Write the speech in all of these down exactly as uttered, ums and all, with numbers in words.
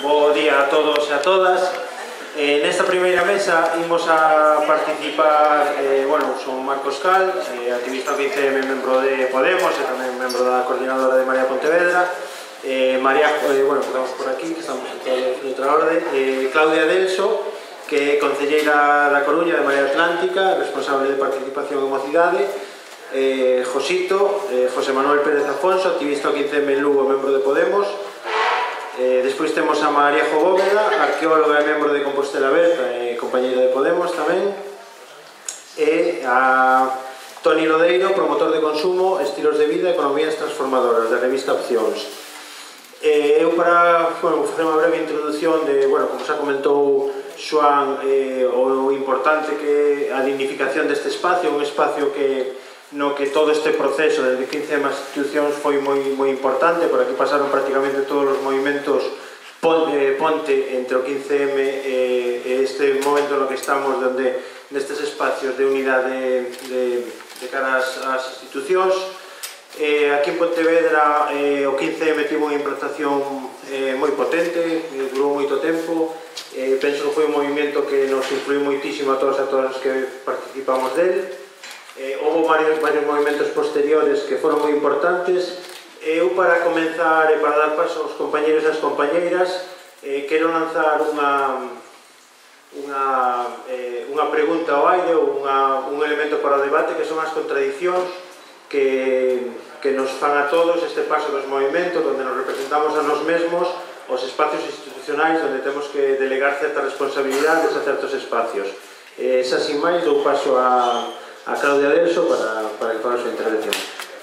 Bo día a todos e a todas. Eh, nesta primeira mesa imos a participar, eh, bueno, son Marcos Cal, eh, activista quince eme, membro de Podemos e tamén membro da coordinadora de Marea Pontevedra, eh, María, eh, bueno, estamos por aquí, que estamos en outra orde, eh, Claudia Delso, que é concelleira da Coruña de Marea Atlántica, responsable de participación en mocidade, eh, Josito, eh, José Manuel Pérez Afonso, activista quince eme en Lugo, membro de Podemos. Eh, despois temos a María Bóveda, arqueóloga e membro de Compostela Aberta e compañeira de Podemos tamén, e a Toni Lodeiro, promotor de consumo, estilos de vida e economías transformadoras da revista Opcións. Eh, eu para, bueno, vou facer unha breve introdución de, bueno, como xa comentou Xoán, eh, o importante que a dignificación deste espacio, un espacio que no que todo este proceso desde quince eme as institucións foi moi, moi importante. Por aquí pasaron prácticamente todos os movimentos ponte, ponte entre o quince eme e este momento no que estamos, onde nestes espacios de unidade de, de cara ás, ás institucións. Eh, aquí en Pontevedra eh, o quince eme tivo unha implantación eh, moi potente, eh, durou moito tempo. Eh, penso que foi un movimento que nos influiu moitísimo a todos e a todas os que participamos del. Eh, houve varios, varios movimentos posteriores que foron moi importantes. Eu, para comenzar e para dar paso aos compañeros e as compañeiras, eh, quero lanzar unha, unha, eh, unha pregunta ao aire, unha, un elemento para o debate, que son as contradicións que, que nos fan a todos este paso dos movimentos, onde nos representamos a nos mesmos, os espacios institucionais onde temos que delegar certas responsabilidades a certos espacios. Eh, xa sin máis, dou paso a a Claudia Delso para, para que faga a súa intervención.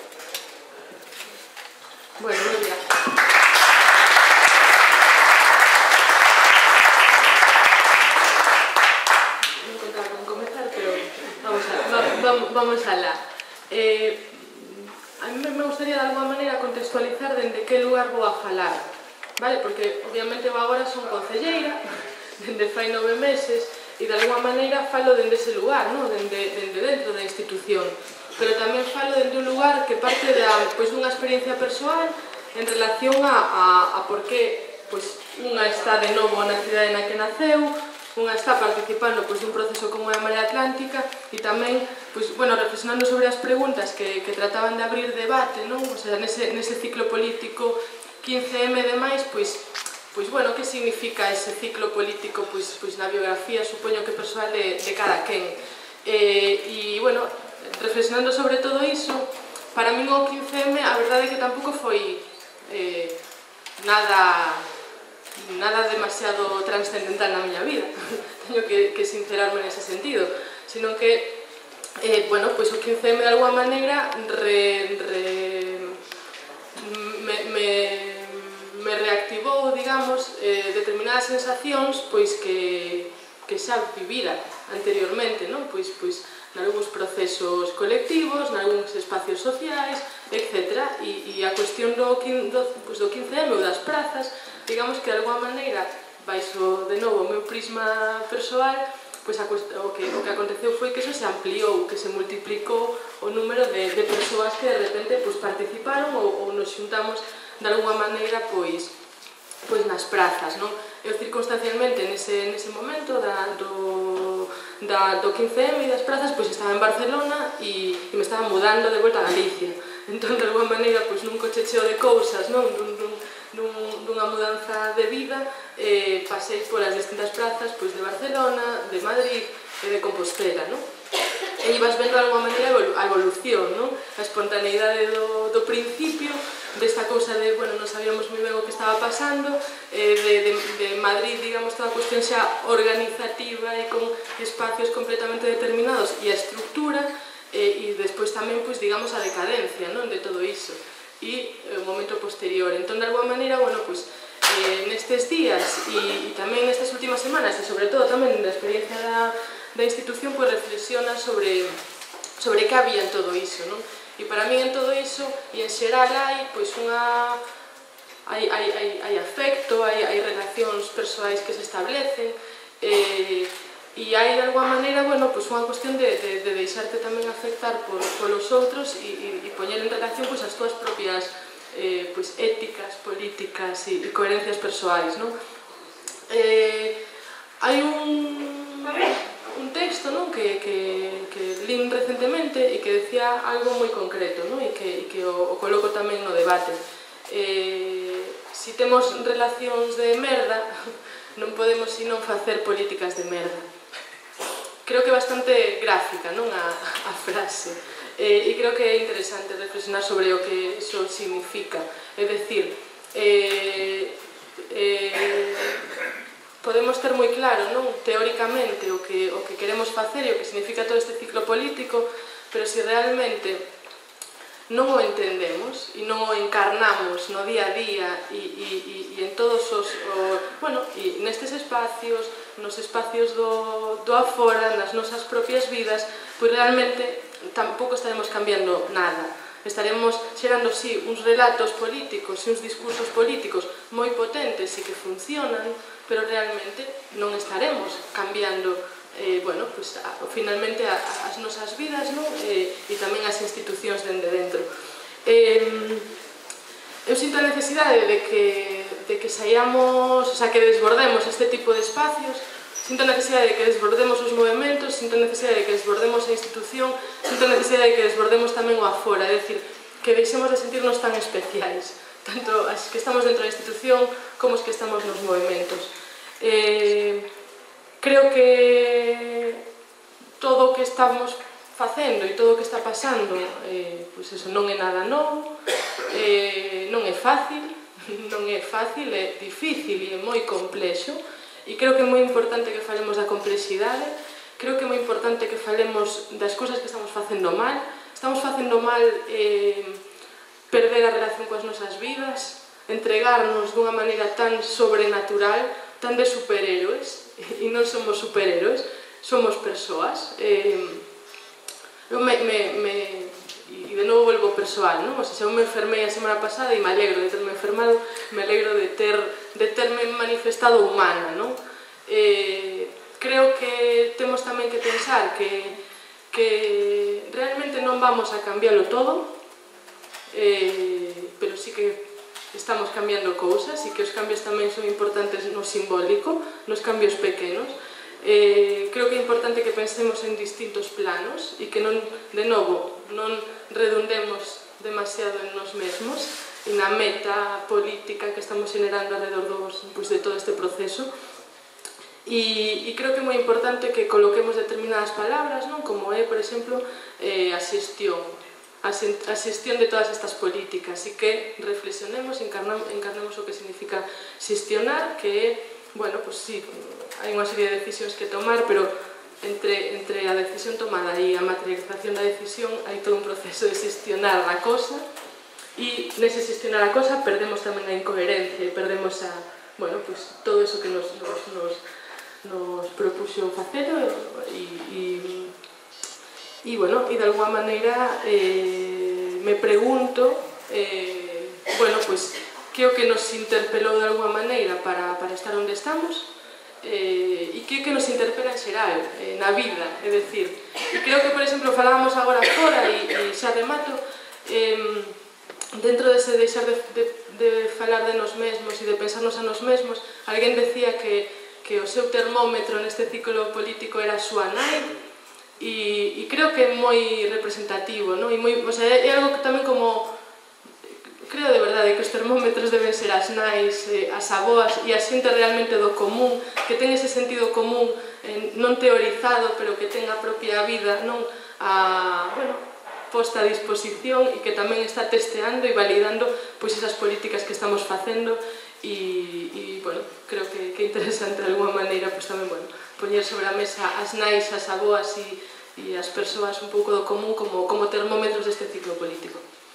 Bueno, moi bien. Non contaba con comezar, pero vamos a, vamos, vamos alá. Eh, a mí me gustaría de alguma maneira contextualizar dende que lugar vou a falar, vale? Porque obviamente eu agora son concelleira, dende fai nove meses, e de alguma maneira falo dende ese lugar, no? dende, dende dentro da institución, pero tamén falo dende un lugar que parte da, pois, dunha experiencia persoal en relación a, a, a por que pois, unha está de novo na cidade na que naceu, unha está participando pois, dun proceso como é a Marea Atlántica, e tamén pois, bueno, reflexionando sobre as preguntas que, que trataban de abrir debate, non? O sea, nese, nese ciclo político quince eme e demais, pois Pois, bueno, que significa ese ciclo político pois, pois na biografía, supoño que persoal de, de cada quen. Eh, e, bueno, reflexionando sobre todo iso, para min o quince eme a verdade é que tampouco foi eh, nada, nada demasiado transcendental na miña vida, teño que, que sincerarme nese sentido, sino que, eh, bueno, pois o quince eme de alguma maneira re, re, me, me me reactivou, digamos, eh, determinadas sensacións pois que, que xa vivira anteriormente, non? Pois, pois nalgúns procesos colectivos, nalgúns espacios sociais, etcétera. E, e a cuestión do, do, pois do quince eme ou das prazas, digamos que de alguma maneira, baixo de novo o meu prisma persoal, pois a, o, que, o que aconteceu foi que eso se ampliou, que se multiplicou o número de, de persoas que de repente pois, participaron ou, ou nos xuntamos de alguma maneira pois, pois nas prazas, non? Eu circunstancialmente nese, nese momento da, do, da, do quince eme e das prazas pois estaba en Barcelona e, e me estaba mudando de volta a Galicia. Entón, de alguma maneira, pois nun cochecheo de cousas, non? Dun, dun, dun, dunha mudanza de vida, eh, pasei polas distintas prazas pois de Barcelona, de Madrid e de Compostela, non? E ibas vendo de alguma maneira a evolución, non? A espontaneidade do, do principio, desta cousa de, bueno, non sabíamos moi ben o que estaba pasando, eh, de, de, de Madrid, digamos, toda a cuestión xa organizativa e con espacios completamente determinados e a estructura, eh, e despois tamén, pois, digamos, a decadencia, non? De todo iso, e o momento posterior. Entón, de alguma maneira, bueno, pois, eh, nestes días e, e tamén nestas últimas semanas, e sobre todo tamén da experiencia da, da institución, pois, reflexiona sobre, sobre que había en todo iso, non? E para mí en todo iso, e en xeral hai, pois, unha... hai, hai, hai, hai afecto, hai, hai relacións persoais que se establecen, eh, e hai de alguma maneira, bueno, pois unha cuestión de, de, de deixarte tamén afectar por, polos outros e, e, e poñer en relación pois, as túas propias eh, pois, éticas, políticas e, e coherencias persoais, non? Eh, hai un, un texto, non? que, que, que lín recentemente e que decía algo moi concreto, non? E que, e que o, o coloco tamén no debate. Eh, si temos relacións de merda, non podemos sino facer políticas de merda. Creo que é bastante gráfica, non, a, a frase. Eh, e creo que é interesante reflexionar sobre o que iso significa. É dicir, eh, eh, podemos ter moi claro, non, teóricamente o que, o que queremos facer e o que significa todo este ciclo político, pero se realmente non o entendemos e non o encarnamos no día a día e, e, e en todos os, o, bueno, e nestes espacios, nos espacios do, do afora, nas nosas propias vidas, pois realmente tampouco estaremos cambiando nada. Estaremos xerando, sí, uns relatos políticos e uns discursos políticos moi potentes e que funcionan, pero realmente non estaremos cambiando eh, bueno, pues, a, finalmente a, a, as nosas vidas, non? Eh, e tamén as institucións dende dentro. Eh, eu sinto a necesidade de que, de que saiamos, o sea, que desbordemos este tipo de espacios, sinto a necesidade de que desbordemos os movimentos, sinto a necesidade de que desbordemos a institución, sinto a necesidade de que desbordemos tamén o afora, é dicir, que deixemos de sentirnos tan especiais, tanto as que estamos dentro da institución como os que estamos nos movimentos. Eh, creo que todo o que estamos facendo e todo o que está pasando, eh, pois eso non é nada novo, eh, non é fácil, non é fácil, é difícil e é moi complexo, e creo que é moi importante que falemos da complexidade, creo que é moi importante que falemos das cousas que estamos facendo mal. Estamos facendo mal eh, perder a relación coas nosas vidas, entregarnos dunha maneira tan sobrenatural, tan de superhéroes, e non somos superhéroes, somos persoas. Eh, eu me, me, me, e de novo volvo persoal, non? O sea, eu me enfermei a semana pasada e me alegro de terme enfermado, me alegro de ter de terme manifestado humana, non? Eh, creo que temos tamén que pensar que, que realmente non vamos a cambiarlo todo, eh, pero sí que estamos cambiando cousas e que os cambios tamén son importantes no simbólico, nos cambios pequenos. Eh, creo que é importante que pensemos en distintos planos e que non, de novo, non redundemos demasiado en nos mesmos e na meta política que estamos generando alrededor dos, pues, de todo este proceso. E, e creo que é moi importante que coloquemos determinadas palabras, non? Como é, por exemplo, eh, a xestión, a, a xestión de todas estas políticas, e que reflexionemos, encarnamos, encarnemos o que significa xestionar, que é, bueno, pues sí, hai unha serie de decisións que tomar, pero entre, entre a decisión tomada e a materialización da decisión hai todo un proceso de xestionar a cosa, e nese xestionar a cosa perdemos tamén a incoherencia e perdemos a, bueno, pues todo eso que nos, nos, nos, nos propuxo facer e, e, e bueno, e de alguma maneira eh, me pregunto eh, bueno, pues que o que nos interpelou de alguma maneira para, para estar onde estamos eh, e que o que nos interpela en xeral eh, na vida, é dicir, e creo que, por exemplo, falábamos agora fora e, e xa remato, eh, dentro dese deixar de, de, de falar de nos mesmos e de pensarnos a nos mesmos, alguén decía que, que o seu termómetro neste ciclo político era a súa nai, e, e creo que é moi representativo, non? E moi, o sea, é algo que tamén como creo de verdade que os termómetros deben ser as nais, eh, as aboas e a xente realmente do común, que ten ese sentido común eh, non teorizado, pero que ten a propia vida, non a, bueno, posta a disposición e que tamén está testeando e validando pois esas políticas que estamos facendo e, e bueno, creo que, que é interesante de alguma maneira pois tamén, bueno, poñer sobre a mesa as nais, as aboas e, e as persoas un pouco do común como, como termómetros deste ciclo político.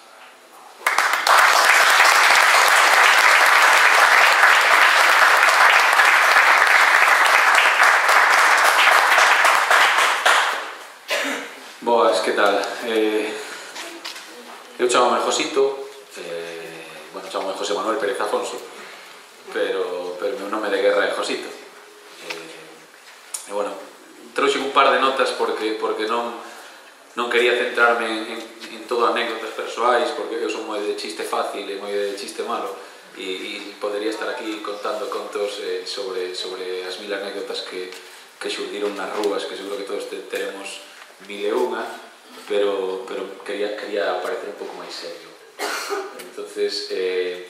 Boas, que tal? Eh, eu chamome Josito, eh, bueno, chamome José Manuel Pérez Afonso, pero, pero meu nome de guerra é Josito. Eh, e bueno, trouxe un par de notas porque, porque non, non quería centrarme en, en, en todo anécdotas persoais, porque eu son moi de chiste fácil e moi de chiste malo, e, e podería estar aquí contando contos eh, sobre, sobre as mil anécdotas que, que xurdiron nas rúas, que seguro que todos te, teremos mil e unha, pero, pero quería, quería parecer un pouco máis serio. Entonces, eh,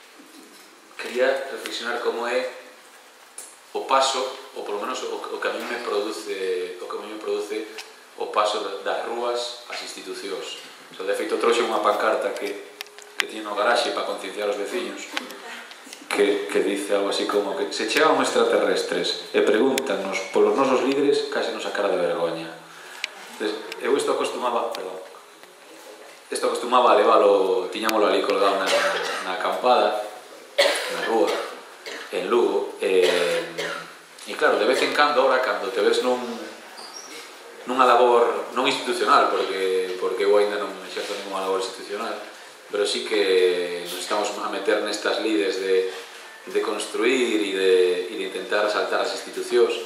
quería reflexionar como é o paso, ou polo menos o, o que a mí me produce, o que a mí me produce o paso das rúas ás institucións. O sea, de feito, trouxe unha pancarta que que tiene no garaxe para concienciar os veciños que, que dice algo así como que se chegan extraterrestres e pregúntanos polos nosos líderes case nos a cara de vergoña. Entonces, eu isto acostumaba perdón, isto acostumaba a leválo, tiñámolo ali colgado na, na acampada na rúa en Lugo e, e claro, de vez en cando ahora cando te ves nun nunha labor non institucional porque, porque eu ainda non exerzo ninguna labor institucional, pero sí que nos estamos a meter nestas lides de, de construir e de, e de intentar asaltar as institucións.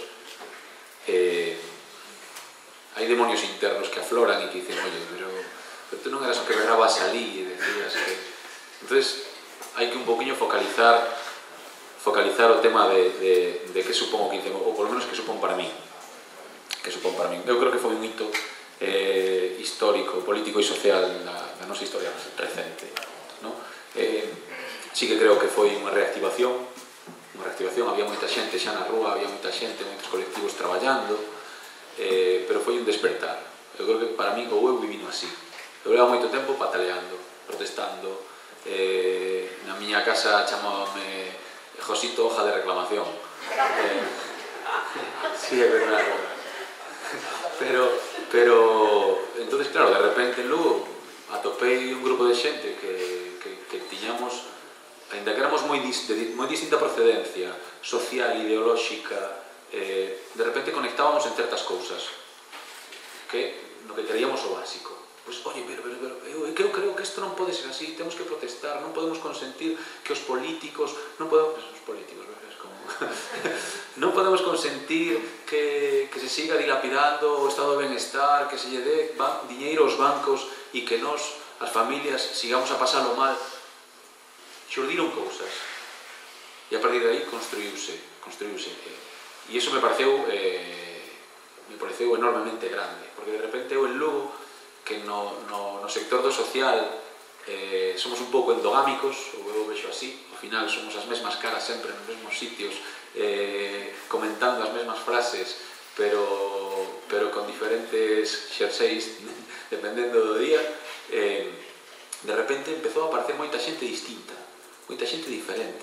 Eh, hai demonios internos que afloran e que dicen, oye, pero, pero tú non eras o que berrabas alí e decías que... Entonces, hai que un poquinho focalizar focalizar o tema de, de, de que supón o quince, ou polo menos que supón para mí. Que supón para mí. Eu creo que foi un hito Eh, histórico, político e social da, da nosa historia recente, no? Eh, sí que creo que foi unha reactivación unha reactivación, había moita xente xa na rúa, había moita xente, moitos colectivos traballando, eh, pero foi un despertar. Eu creo que para mí o eu vivino así. Eu leva moito tempo pataleando, protestando, eh, na miña casa chamábame Josito hoja de reclamación. Eh, sí, é verdade. Pero, pero, entonces, claro, de repente en Lugo atopei un grupo de xente que, que, que tiñamos, ainda que éramos moi, dis, de moi distinta procedencia social, ideolóxica, eh, de repente conectábamos en certas cousas que no que creíamos o básico. Pois, oye, pero, pero, pero, eu, eu creo que isto non pode ser así, temos que protestar, non podemos consentir que os políticos, non podemos, os políticos, es como, non podemos consentir que, que se siga dilapidando o estado de benestar, que se lle dé diñeiro aos bancos e que nos, as familias, sigamos a pasalo mal. Xurdiron cousas. E a partir de aí construíuse, construíuse. E iso me pareceu, eh, me pareceu enormemente grande, porque de repente eu en Lugo, que no, no, no sector do social eh, somos un pouco endogámicos, ou eu vexo así, ao final somos as mesmas caras sempre nos mesmos sitios, eh, comentando as mesmas frases, pero, pero con diferentes xerseis, dependendo do día, eh, de repente empezou a aparecer moita xente distinta, moita xente diferente,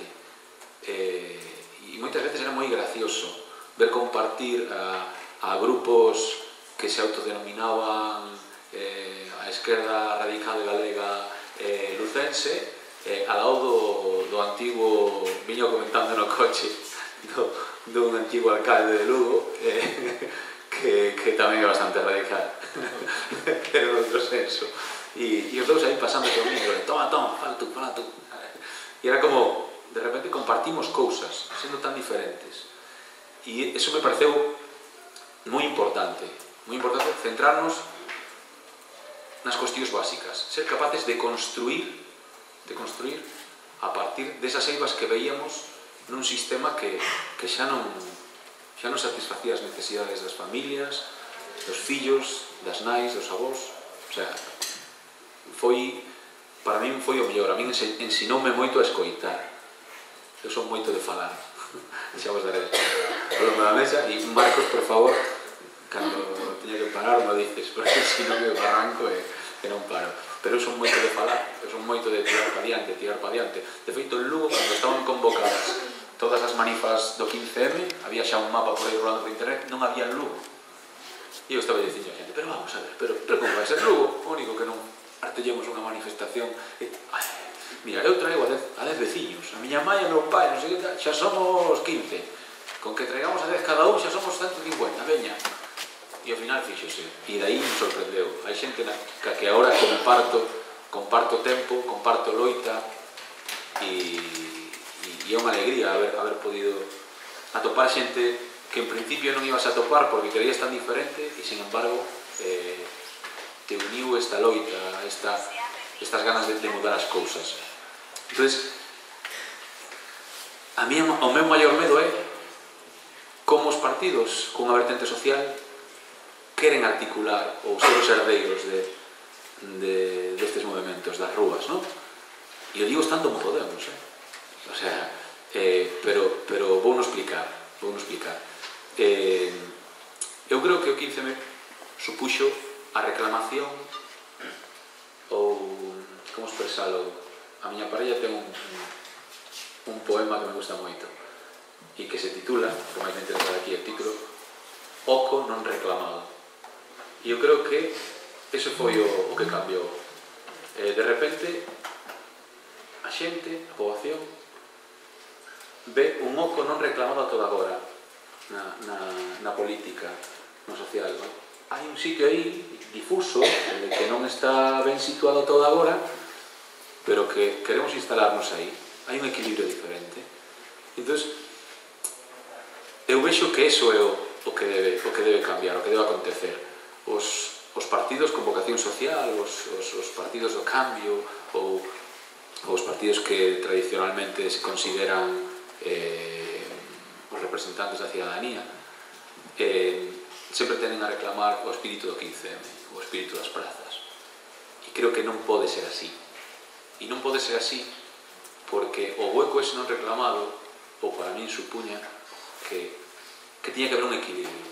eh, e moitas veces era moi gracioso ver compartir a, a grupos que se autodenominaban eh, a esquerda radical galega eh, lucense, eh, al lado do, do antigo, viño comentando no coche, do, dun antigo alcalde de Lugo, eh, que, que tamén é bastante radical, pero en outro senso. E, e os dous aí pasando o micro, toma, toma, fala tú, fala tú. E era como, de repente compartimos cousas, sendo tan diferentes. E eso me pareceu moi importante, moi importante centrarnos nas cuestións básicas, ser capaces de construir, de construir a partir desas eivas que veíamos nun sistema que, que xa non xa non satisfacía as necesidades das familias, dos fillos, das nais, dos avós. O sea, foi, para min foi o mellor. A min ensinoume moito a escoitar. Eu son moito de falar. Xa vos daré polo da mesa. E Marcos, por favor, cando teña que parar, non dices, porque se non me barranco e, e non paro. Pero eu son moito de falar, eu son moito de tirar pa diante, tirar pa diante. De feito, en Lugo, cando estaban convocadas todas as manifas do quince eme, había xa un mapa por aí rolando por internet, non había Lugo. E eu estaba dicindo a xente, pero vamos a ver, pero, pero como vai ser Lugo? O único que non artellemos unha manifestación. E, ay, mira, eu traigo a dez, a dez veciños, a miña mãe e o meu pai, non sei que, xa somos quince. Con que traigamos a dez cada un, xa somos ciento cincuenta, veña. E ao final fíxose, e dai me sorprendeu. Hai xente na que agora comparto, comparto tempo, comparto loita, e, e, e é unha alegría haber, haber podido atopar xente que en principio non ibas a atopar porque creías tan diferente, e sin embargo eh, te uniu esta loita, esta, estas ganas de, de mudar as cousas. Entonces, a mí o meu maior medo é como os partidos cunha vertente social queren articular ou ser os herdeiros de, de, destes movimentos das rúas, non? E o digo estando como Podemos, eh? O sea, eh, pero, pero vou non explicar, vou non explicar. Eh, eu creo que o quince eme supuxo a reclamación ou, como expresalo, a miña parella ten un, un poema que me gusta moito e que se titula, que máis me interesa aquí el título, Oco non reclamado. E eu creo que ese foi o, o que cambiou. Eh, de repente, a xente, a poboación, ve un oco non reclamado a toda agora na, na, na política, no social, non? Hai un sitio aí difuso, que non está ben situado toda agora, pero que queremos instalarnos aí. Hai un equilibrio diferente. Entón, eu vexo que eso é o, o, que debe, o que debe cambiar, o que debe acontecer. Os, os partidos con vocación social, os, os, os partidos do cambio, ou os partidos que tradicionalmente se consideran eh, os representantes da cidadanía, eh, sempre tenen a reclamar o espírito do quince eme, o espírito das prazas. E creo que non pode ser así. E non pode ser así porque o hueco ese non reclamado, ou para min supuña que, que tiña que haber un equilibrio.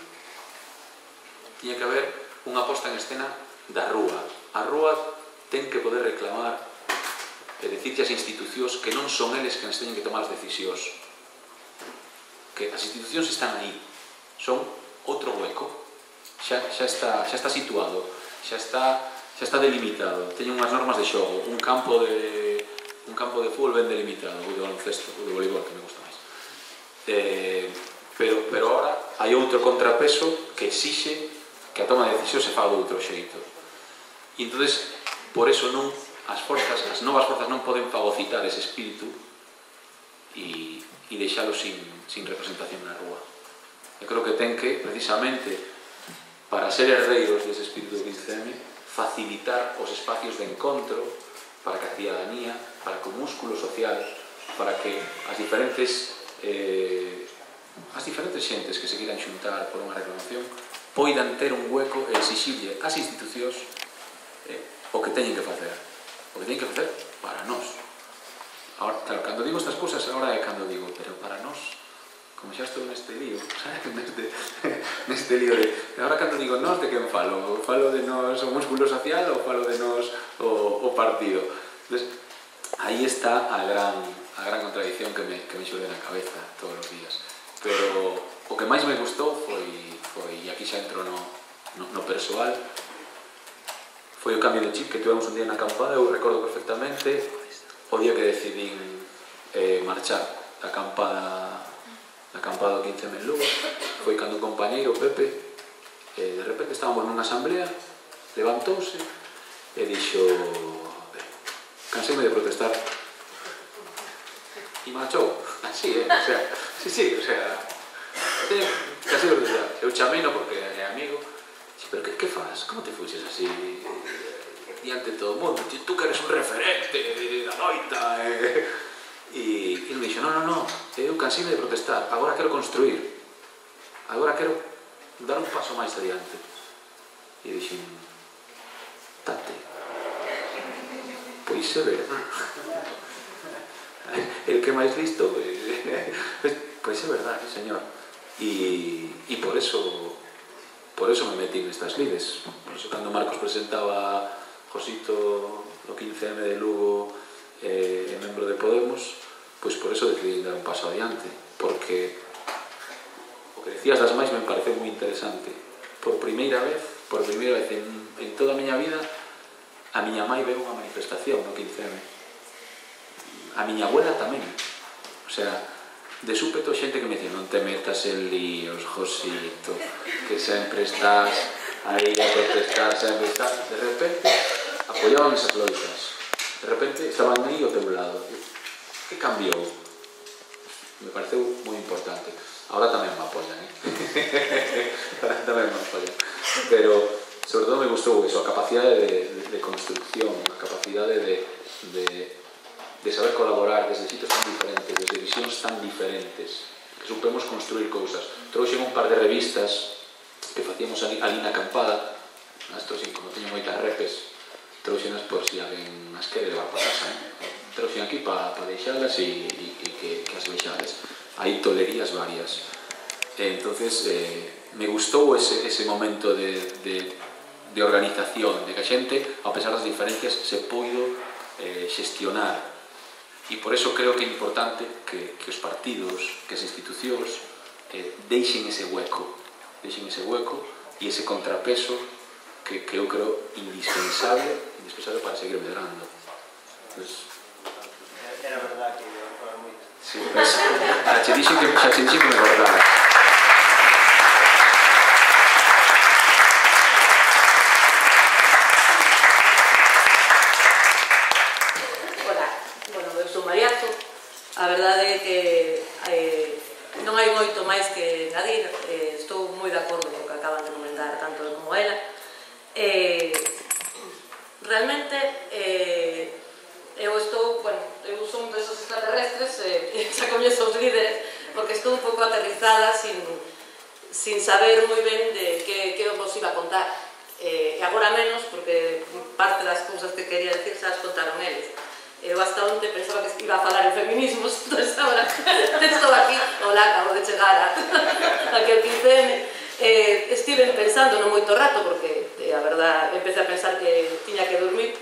Tiña que haber unha posta en escena da rúa. A rúa ten que poder reclamar e dicirte as institucións que non son eles que nos teñen que tomar as decisións. Que as institucións están aí. Son outro hueco. Xa, xa, está, xa está situado. Xa está, xa está delimitado. Teñen unhas normas de xogo. Un campo de, un campo de fútbol ben delimitado. O de baloncesto, o de voleibol, que me gusta máis. Eh, pero, pero ahora hai outro contrapeso que exixe que a toma de decisión se faga de outro xeito. E entonces, por eso non as forzas, as novas forzas non poden fagocitar ese espírito e, e deixalo sin, sin representación na rúa. Eu creo que ten que, precisamente, para ser herdeiros dese espírito do quince eme, facilitar os espacios de encontro para que a cidadanía, para que o músculo social, para que as diferentes eh, as diferentes xentes que se quieran xuntar por unha reclamación poidan ter un hueco e exixirle ás institucións eh, o que teñen que facer. O que teñen que facer para nós. Ahora, claro, cando digo estas cousas, agora é cando digo, pero para nós, como xa estou neste lío, neste, neste lío de... Agora cando digo nós, de quen falo? Falo de nós o músculo social ou falo de nós o, o partido? Entonces, aí está a gran, a gran contradicción que me, que me xurde na cabeza todos os días. Pero o que máis me gustou foi, foi e aquí xa entro no, no, no persoal, foi o cambio de chip que tivemos un día na acampada. Eu recordo perfectamente o día que decidín eh, marchar da acampada da acampada do quince eme en Lugo. Foi cando un compañeiro, Pepe, eh, de repente estábamos nunha asamblea, levantouse e dixo: canseime de protestar. E marchou, así, eh, o sea, sí, sí, o sea, sí, casi de protestar. Eu chameino porque é amigo, sí, pero que, que faz? Como te fuixes así diante de todo o mundo? Tú que eres un referente da loita, eh? E ele dixo: non, non, non, eu canseime de protestar, agora quero construir, agora quero dar un paso máis adiante. E dixen: tate, pois é verdad. El que máis listo, pois é verdad, señor. E, e por eso por eso me metí nestas lides. Por eso cando Marcos presentaba Josito no quince eme de Lugo e eh, membro de Podemos, pois por eso decidí dar un paso adiante, porque o que decías das máis me pareceu moi interesante. Por primeira vez, por primeira vez en, en toda a miña vida, a miña mãe veu unha manifestación no quince eme. A miña abuela tamén. O sea, de súpeto xente que me dicía: non te metas en líos, Josito, que sempre estás aí a protestar, sempre estás. De repente, apoyaban esas loitas. De repente, estaban aí ao teu lado. Que cambiou? Me pareceu moi importante. Ahora tamén me apoyan, eh? tamén me apoyan. Pero, sobre todo, me gustou eso, a capacidade de, de, de construcción, a capacidade de... de de saber colaborar desde sitios tan diferentes, desde visións cousas tan diferentes, que supemos construir cousas. Trouxen un par de revistas que facíamos ali, ali na acampada, as trouxen, como teño moitas repes, trouxenas por si alguén as quere levar para casa, eh? Trouxen aquí para pa deixalas e, e, e que, que as vexades. Hai tolerías varias. E, entonces, eh, me gustou ese, ese momento de, de, de organización, de que a xente, a pesar das diferencias, se poido eh, xestionar. E por eso creo que é importante que, que os partidos, que as institucións eh, deixen ese hueco, deixen ese hueco e ese contrapeso que, que eu creo indispensable, indispensable para seguir medrando. Pues, era verdad que iba a falar moito. Sí, pues, xa che dixen que, xa che dixen que me cortara. A verdade é que eh, non hai moito máis que engadir, eh, estou moi de acordo co que acaban de comentar tanto como ela. Eh, realmente eh, eu estou, bueno, eu son desos extraterrestres, eh, xa coñezo os líderes, porque estou un pouco aterrizada sin, sin saber moi ben de que, que vos iba a contar. Eh, e agora menos, porque parte das cousas que quería decir xa as contaron eles. Eu hasta onte pensaba que iba a falar en feminismos, entón agora estou aquí, hola, acabo de chegar aquí ao quince eme. Eh, estive pensando non moito rato, porque eh, a verdad empecé a pensar que tiña que dormir.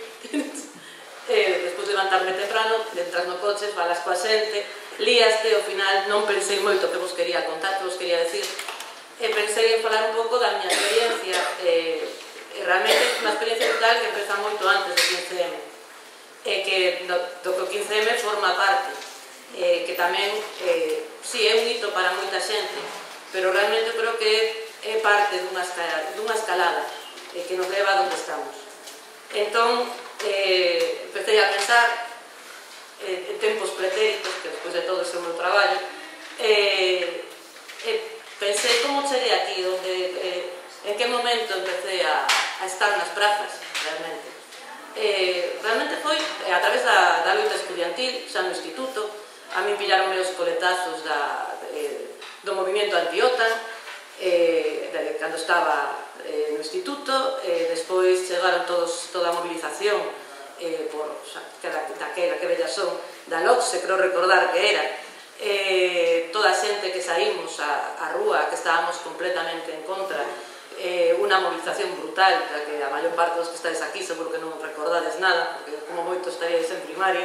eh, despois de levantarme temprano, entras no coche, falas coa xente, líaste, ao final non pensei moito que vos quería contar, que vos quería decir. E pensei en falar un pouco da miña experiencia, eh, e realmente unha experiencia vital que empeza moito antes do quince eme. E que do, do que o quince eme forma parte, eh, que tamén, eh, sí, é un hito para moita xente, pero realmente creo que é parte dunha escalada, dunha escalada eh, que nos leva a onde estamos. Entón, eh, empecé a pensar eh, en tempos pretéritos, que despois de todo ese meu traballo, eh, eh, pensei como cheguei aquí, onde, eh, en que momento empecé a, a estar nas prazas, realmente. Eh, realmente foi eh, a través da, da loita estudiantil, xa no instituto. A mí pillaronme os coletazos da, eh, do movimento anti-OTAN, eh, de, cando estaba eh, no instituto. Eh, despois chegaron todos, toda a movilización eh, por xa, que da, daquela que bellas son da LOCSE, creo recordar que era, eh, toda a xente que saímos a, a rúa, que estábamos completamente en contra. Eh, unha movilización brutal, da que a maior parte dos que estáis aquí seguro que non recordades nada, porque como moito estaríais en primaria.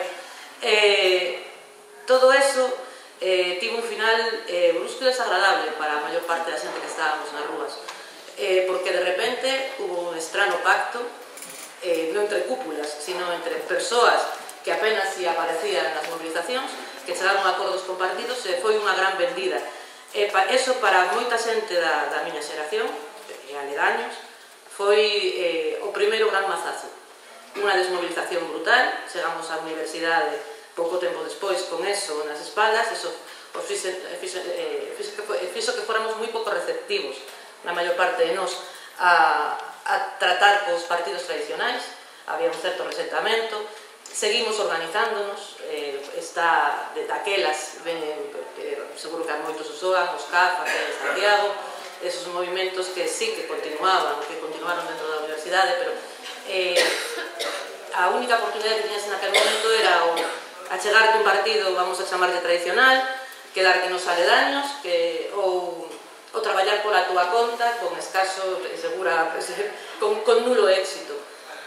Eh, todo eso eh, tivo un final eh, brusco e desagradable para a maior parte da xente que estábamos nas rúas, eh, porque de repente hubo un estrano pacto, eh, non entre cúpulas, sino entre persoas que apenas si aparecían nas movilizacións, que chegaron a acordos compartidos, e foi unha gran vendida. Eh, pa, eso para moita xente da, da miña xeración e aledaños foi eh, o primeiro gran mazazo, unha desmovilización brutal. Chegamos á universidade pouco tempo despois con eso nas espaldas. Eso os fixe, fixe, eh, fixe, que, fixo que fóramos moi pouco receptivos, na maior parte de nós, a, a tratar cos partidos tradicionais. Había un certo resentamento. Seguimos organizándonos, eh, está de daquelas, ven, eh, seguro que a moitos os soan, os C A F, en Santiago, esos movimentos que sí que continuaban, que continuaron dentro da universidade, pero eh, a única oportunidade que tiñas en aquel momento era o achegarte un partido, vamos a chamarlle tradicional, quedarte nos aledaños, que, ou, ou traballar pola túa conta, con escaso, segura, con, con nulo éxito.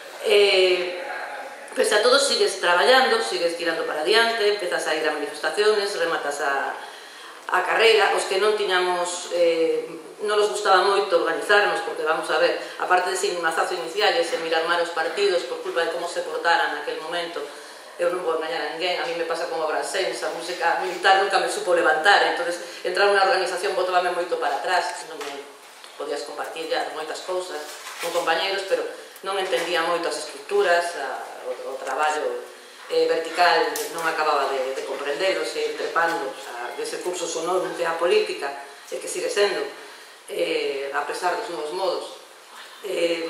Eh, pese a todo, sigues traballando, sigues tirando para adiante, empezas a ir a manifestaciones, rematas a, a carreira. Os que non tiñamos, eh, non nos gustaba moito organizarnos, porque vamos a ver, aparte dese mazazo inicial e ese mirar mal os partidos por culpa de como se portaran naquel momento, eu non vou engañar a ninguén. A mí me pasa como a Brasens, a música militar nunca me supo levantar, entonces entrar nunha organización botábame moito para atrás, non me podías compartir ya moitas cousas con compañeros, pero non entendía moito as estructuras, a, o, o traballo eh, vertical non acababa de, de comprendelos, e trepando a, ese curso sonoro que é a política, e que sigue sendo, eh, a pesar dos novos modos. Eh,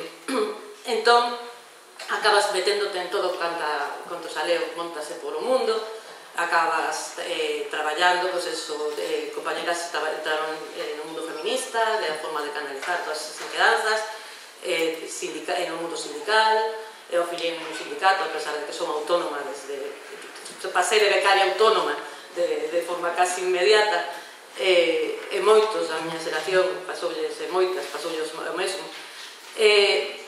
entón, acabas meténdote en todo canta, canto saleo montase polo mundo. acabas eh, traballando, pues eso, eh, compañeras traballaron eh, no mundo feminista, de a forma de canalizar todas esas inquedanzas, eh, sindica, en o mundo sindical, eu afiliei en un sindicato, a pesar de que son autónoma desde, pasei de becaria autónoma de, de forma casi inmediata, eh, e moitos da miña xeración, pasoulles e moitas, pasoulles o mesmo. Eh,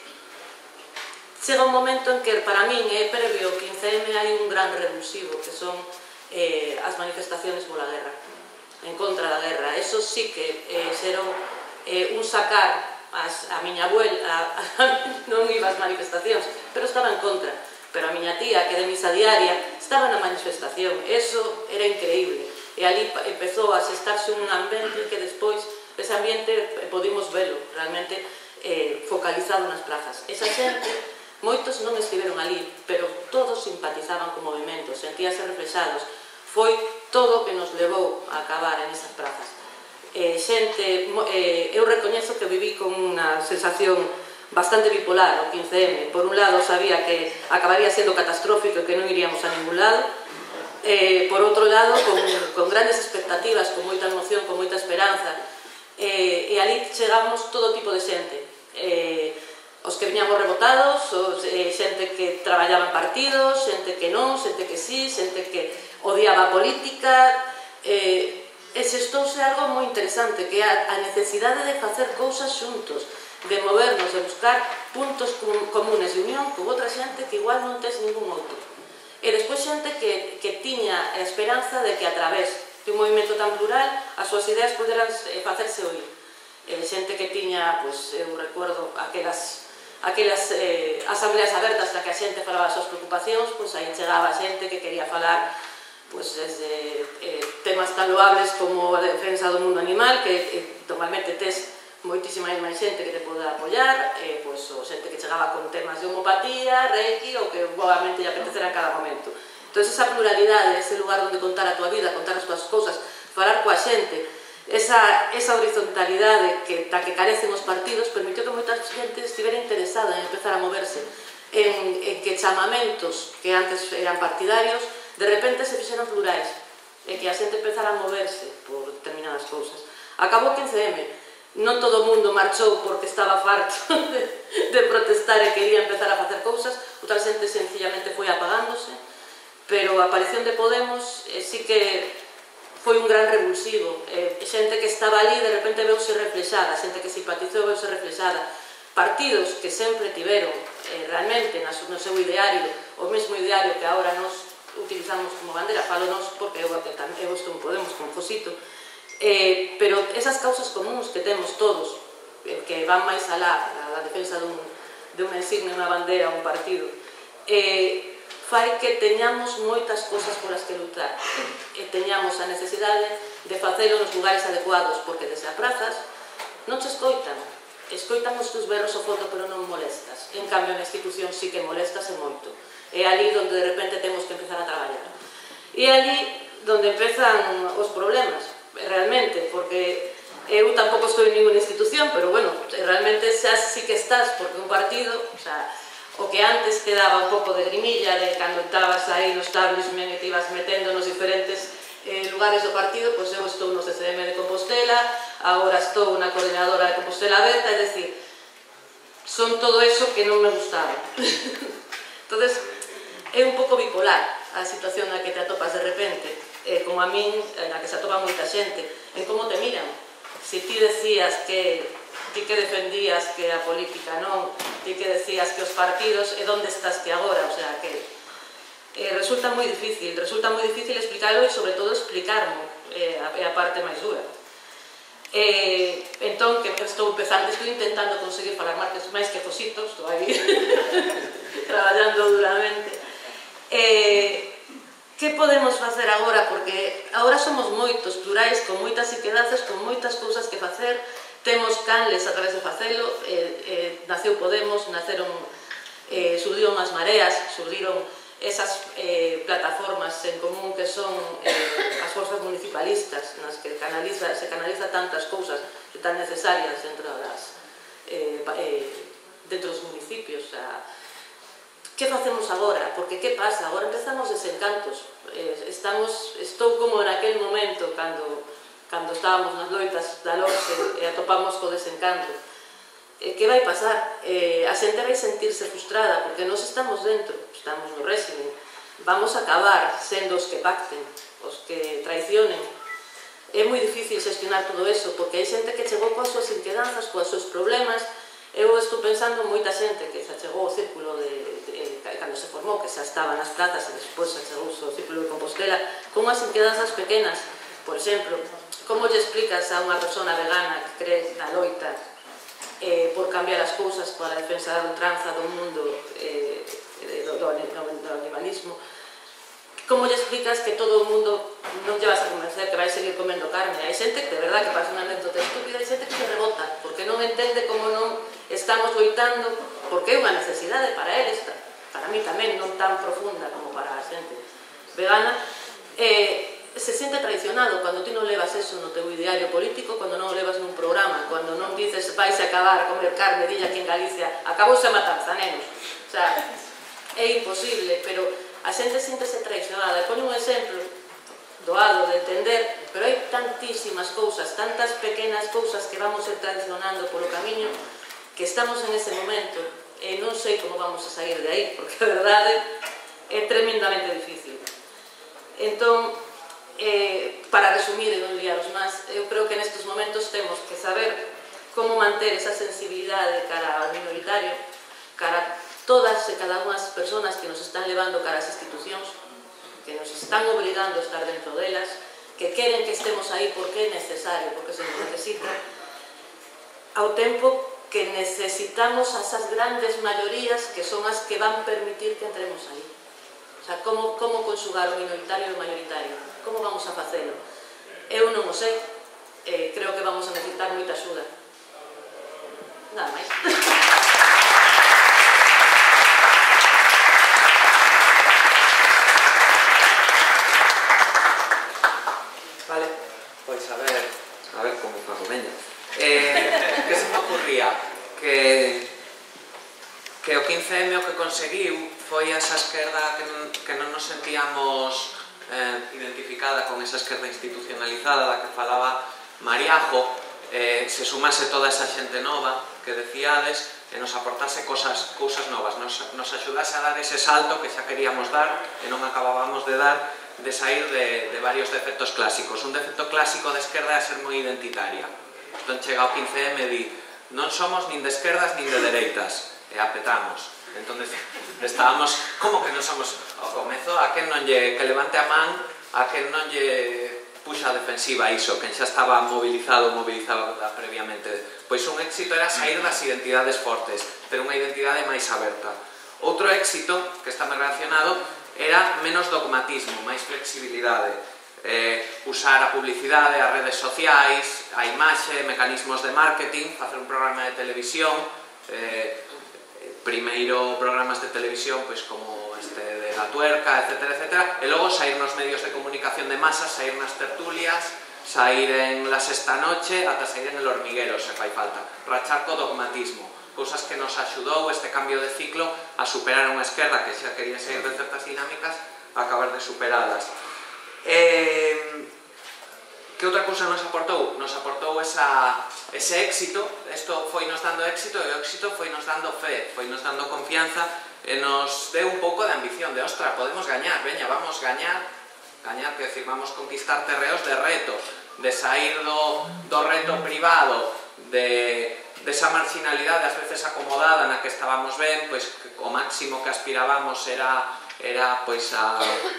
chega un momento en que para min é previo ao quince eme hai un gran revulsivo que son eh, as manifestaciones pola guerra, en contra da guerra. Eso sí que eh, xerou eh, un sacar as, a miña abuela a, a, non iba ás manifestacións, pero estaba en contra, pero a miña tía, que é de misa diaria, estaba na manifestación. Eso era increíble e ali empezou a xestarse un ambiente que despois ese ambiente podimos velo realmente eh, focalizado nas plazas. Esa xente, moitos non estiveron ali, pero todos simpatizaban co movimento, sentíase reflexados. Foi todo o que nos levou a acabar en esas plazas. Eh, xente, eh, eu recoñezo que viví con unha sensación bastante bipolar o quince eme. Por un lado sabía que acabaría sendo catastrófico e que non iríamos a ningún lado. Eh, por outro lado, con, con grandes expectativas, con moita emoción, con moita esperanza. Eh, e ali chegamos todo tipo de xente. Eh, os que viñamos rebotados, os, eh, xente que traballaba en partidos, xente que non, xente que sí, xente que odiaba a política, eh, e xestouse algo moi interesante, que é a necesidade de facer cousas xuntos, de movernos, de buscar puntos comunes de unión con outra xente que igual non tes ningún outro. E despois xente que, que tiña a esperanza de que a través de un movimento tan plural as súas ideas poderan facerse oír. E xente que tiña, pois, eu recuerdo aquelas aquelas eh, asambleas abertas na que a xente falaba as súas preocupacións, pois aí chegaba a xente que quería falar pois, desde eh, temas tan loables como a defensa do mundo animal, que eh, normalmente tes moitísima máis xente que te pode apoiar, eh, pois, o xente que chegaba con temas de homopatía, reiki, ou que boamente lle apetecera en cada momento. Entón, esa pluralidade, ese lugar onde contar a tua vida, contar as tuas cousas, falar coa xente, Esa, esa horizontalidade que, ta que carecen os partidos permitiu que moita xente estivera interesada en empezar a moverse en, en que chamamentos que antes eran partidarios de repente se fixeron plurais e que a xente empezara a moverse por determinadas cousas. Acabou o quince eme, non todo o mundo marchou porque estaba farto de, de protestar e quería empezar a facer cousas, outra xente sencillamente foi apagándose, pero a aparición de Podemos eh, sí que foi un gran revulsivo. Eh, xente que estaba ali de repente veuse reflexada, xente que simpatizou veuse reflexada. Partidos que sempre tiveron eh, realmente no seu ideario, o mesmo ideario que agora nos utilizamos como bandera, falo nos porque eu, eu estou en Podemos con Josito, eh, pero esas causas comuns que temos todos, eh, que van máis alá a defensa dun, de unha insignia, unha bandera, un partido, eh, fai que teñamos moitas cousas polas que lutar e teñamos a necesidade de facelo nos lugares adecuados, porque desde a prazas non te escoitan, escoitan os tus berros ao fondo pero non molestas. En cambio, na institución sí que molestas e moito. É ali onde de repente temos que empezar a traballar. E é ali onde empezan os problemas, realmente, porque eu tampouco estou en ninguna institución, pero bueno, realmente xa sí que estás, porque un partido, o sea, o que antes te daba un pouco de grimilla de cando estabas aí no establishment e te ibas metendo nos diferentes eh, lugares do partido, pois eu estou no C C M de Compostela, agora estou na coordinadora de Compostela Aberta, é dicir, son todo eso que non me gustaba. Entonces, é un pouco bipolar a situación na que te atopas de repente, eh, como a min, na que se atopa moita xente, en como te miran. Se ti decías que ti que defendías que a política non, ti que decías que os partidos, e onde estás que agora, o sea, que eh, resulta moi difícil, resulta moi difícil explicarlo e sobre todo explicarmo, é eh, a, a parte máis dura. Eh, entón, que estou empezando, estou intentando conseguir falar marques máis que Josito, estou aí traballando duramente. Eh, que podemos facer agora? Porque agora somos moitos, plurais, con moitas iquedazas, con moitas cousas que facer. Temos canles a través de facelo, eh, eh, naceu Podemos, naceron, eh, surdiron as mareas, surdiron esas eh, plataformas en común que son eh, as forzas municipalistas, nas que canaliza, se canaliza tantas cousas tan necesarias dentro, das, eh, eh, dentro dos municipios. A, que facemos agora? Porque que pasa? Agora empezamos desencantos. Eh, estamos, estou como naquel momento cando, cando estábamos nas loitas da Lorse e atopamos co desencanto. Eh, que vai pasar? Eh, a xente vai sentirse frustrada porque nós estamos dentro, estamos no régimen. Vamos a acabar sendo os que pacten, os que traicionen. É moi difícil xestionar todo eso porque hai xente que chegou coas súas inquedanzas, coas súas problemas. Eu estou pensando en moita xente que xa chegou ao círculo de, de, de cando se formou, que xa estaba nas plazas e despois xa chegou ao círculo de Compostela con unhas inquedanzas pequenas. Por exemplo, como lle explicas a unha persona vegana que cree na loita eh, por cambiar as cousas para a defensa da ultranza do mundo eh, do, do, do animalismo? Como lle explicas que todo o mundo non lle vas a convencer que vai seguir comendo carne? Hai xente que de verdad que pasa unha anécdota estúpida, hai xente que se rebota porque non entende como non estamos loitando, porque é unha necesidade para eles, para mí tamén non tan profunda como para a xente vegana. Eh, se sente traicionado cando ti non levas eso no teu ideario político, cando non o levas nun programa, cando non dices vais a acabar a comer carne, dilla aquí en Galicia acabouse a matanza, nenos. O sea, é imposible, pero a xente síntese traicionada. E pone un exemplo doado de entender, pero hai tantísimas cousas, tantas pequenas cousas que vamos a ir traicionando polo camiño, que estamos en ese momento e non sei como vamos a sair de aí, porque a verdade é tremendamente difícil. Entón, eh, para resumir e non liaros máis, eu creo que nestes momentos temos que saber como manter esa sensibilidade cara ao minoritario, cara a todas e cada unhas persoas que nos están levando cara ás institucións, que nos están obligando a estar dentro delas, que queren que estemos aí porque é necesario, porque se nos necesita, ao tempo que necesitamos esas grandes maiorías que son as que van permitir que entremos aí. O sea, como, como conxugar o minoritario e o mayoritario? Como vamos a facelo? Eu non o sei, eh, creo que vamos a necesitar moita axuda. Nada máis. Vale, pois a ver, a ver como fago, veña. Eh, que se me ocurría? Que, que o quince eme o que conseguiu foi esa esquerda que, que non nos sentíamos eh, identificada con esa esquerda institucionalizada da que falaba Mariajo, eh, se sumase toda esa xente nova que decíades e nos aportase cosas, cousas novas, nos, nos axudase a dar ese salto que xa queríamos dar e non acabábamos de dar, de sair de, de varios defectos clásicos. Un defecto clásico de esquerda é ser moi identitaria. Entón chega o quince eme e di non somos nin de esquerdas nin de dereitas e apetamos. Entón estábamos, como que non somos ao comezo, a quen non lle, que levante a man, a quen non lle puxa a defensiva iso, quen xa estaba mobilizado mobilizado previamente. Pois un éxito era sair das identidades fortes, ter unha identidade máis aberta. Outro éxito, que está máis relacionado, era menos dogmatismo, máis flexibilidade. Eh, usar a publicidade, as redes sociais, a imaxe, mecanismos de marketing, facer un programa de televisión, eh, primeiro programas de televisión pois como este de La Tuerca, etcétera, etcétera, e logo sair nos medios de comunicación de masas, sair nas tertulias, sair en La Sexta Noche, ata sair en El Hormiguero, se fai falta. Rachar co dogmatismo, cousas que nos axudou este cambio de ciclo a superar unha esquerda que xa quería sair de certas dinámicas, a acabar de superadas. Eh, que outra cousa nos aportou? Nos aportou esa, ese éxito, isto foi nos dando éxito e o éxito foi nos dando fe, foi nos dando confianza e nos deu un pouco de ambición, de ostra, podemos gañar, veña, vamos gañar, gañar, que decir, vamos conquistar terreos de reto, de sair do, do reto privado, de, de esa marginalidade ás veces acomodada na que estábamos ben, pois o máximo que aspirábamos era, era pois a,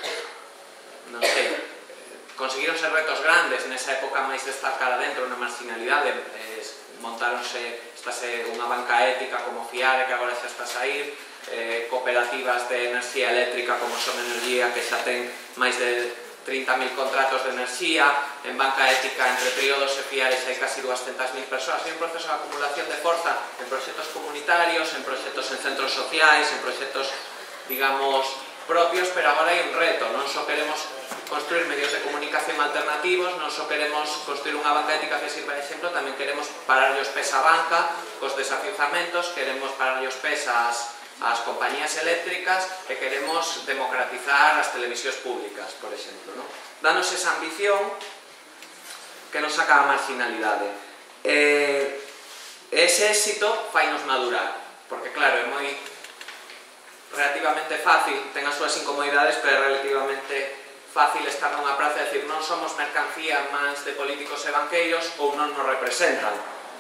non sei, conseguiron ser retos grandes nesa época máis de estar cara dentro na marginalidade, eh, montaronse, estase unha banca ética como Fiare, que agora xa está a sair, eh, cooperativas de enerxía eléctrica como Son Energía, que xa ten máis de trinta mil contratos de enerxía, en banca ética entre Tríodos e Fiare xa hai casi doscientas mil persoas, hai un proceso de acumulación de forza en proxectos comunitarios, en proxectos en centros sociais, en proxectos, digamos, propios, pero agora hai un reto, non só queremos construir medios de comunicación alternativos, non só queremos construir unha banca ética que sirva de exemplo, tamén queremos pararlle os pés á banca, cos desafiuzamentos, queremos pararlle os pés ás, as compañías eléctricas e queremos democratizar as televisións públicas, por exemplo, non? Danos esa ambición que nos saca a marginalidade. E ese éxito fainos madurar, porque claro, é moi relativamente fácil, ten as súas incomodidades, pero é relativamente fácil estar nunha praza e decir non somos mercancía máis de políticos e banqueiros ou non nos representan.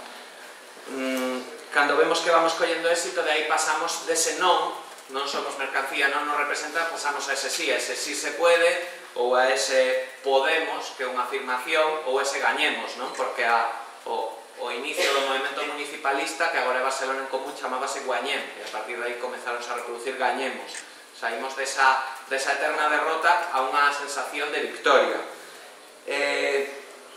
Cando vemos que vamos collendo éxito, de aí pasamos dese non, non somos mercancía, non nos representan, pasamos a ese sí, a ese sí se puede, ou a ese podemos, que é unha afirmación, ou ese gañemos, non? Porque a, o, o inicio do movimento municipalista, que agora é Barcelona en Común, chamábase Guañem, e a partir de aí comenzaron a reproducir gañemos. Saímos desa, desa eterna derrota a unha sensación de victoria. Eh,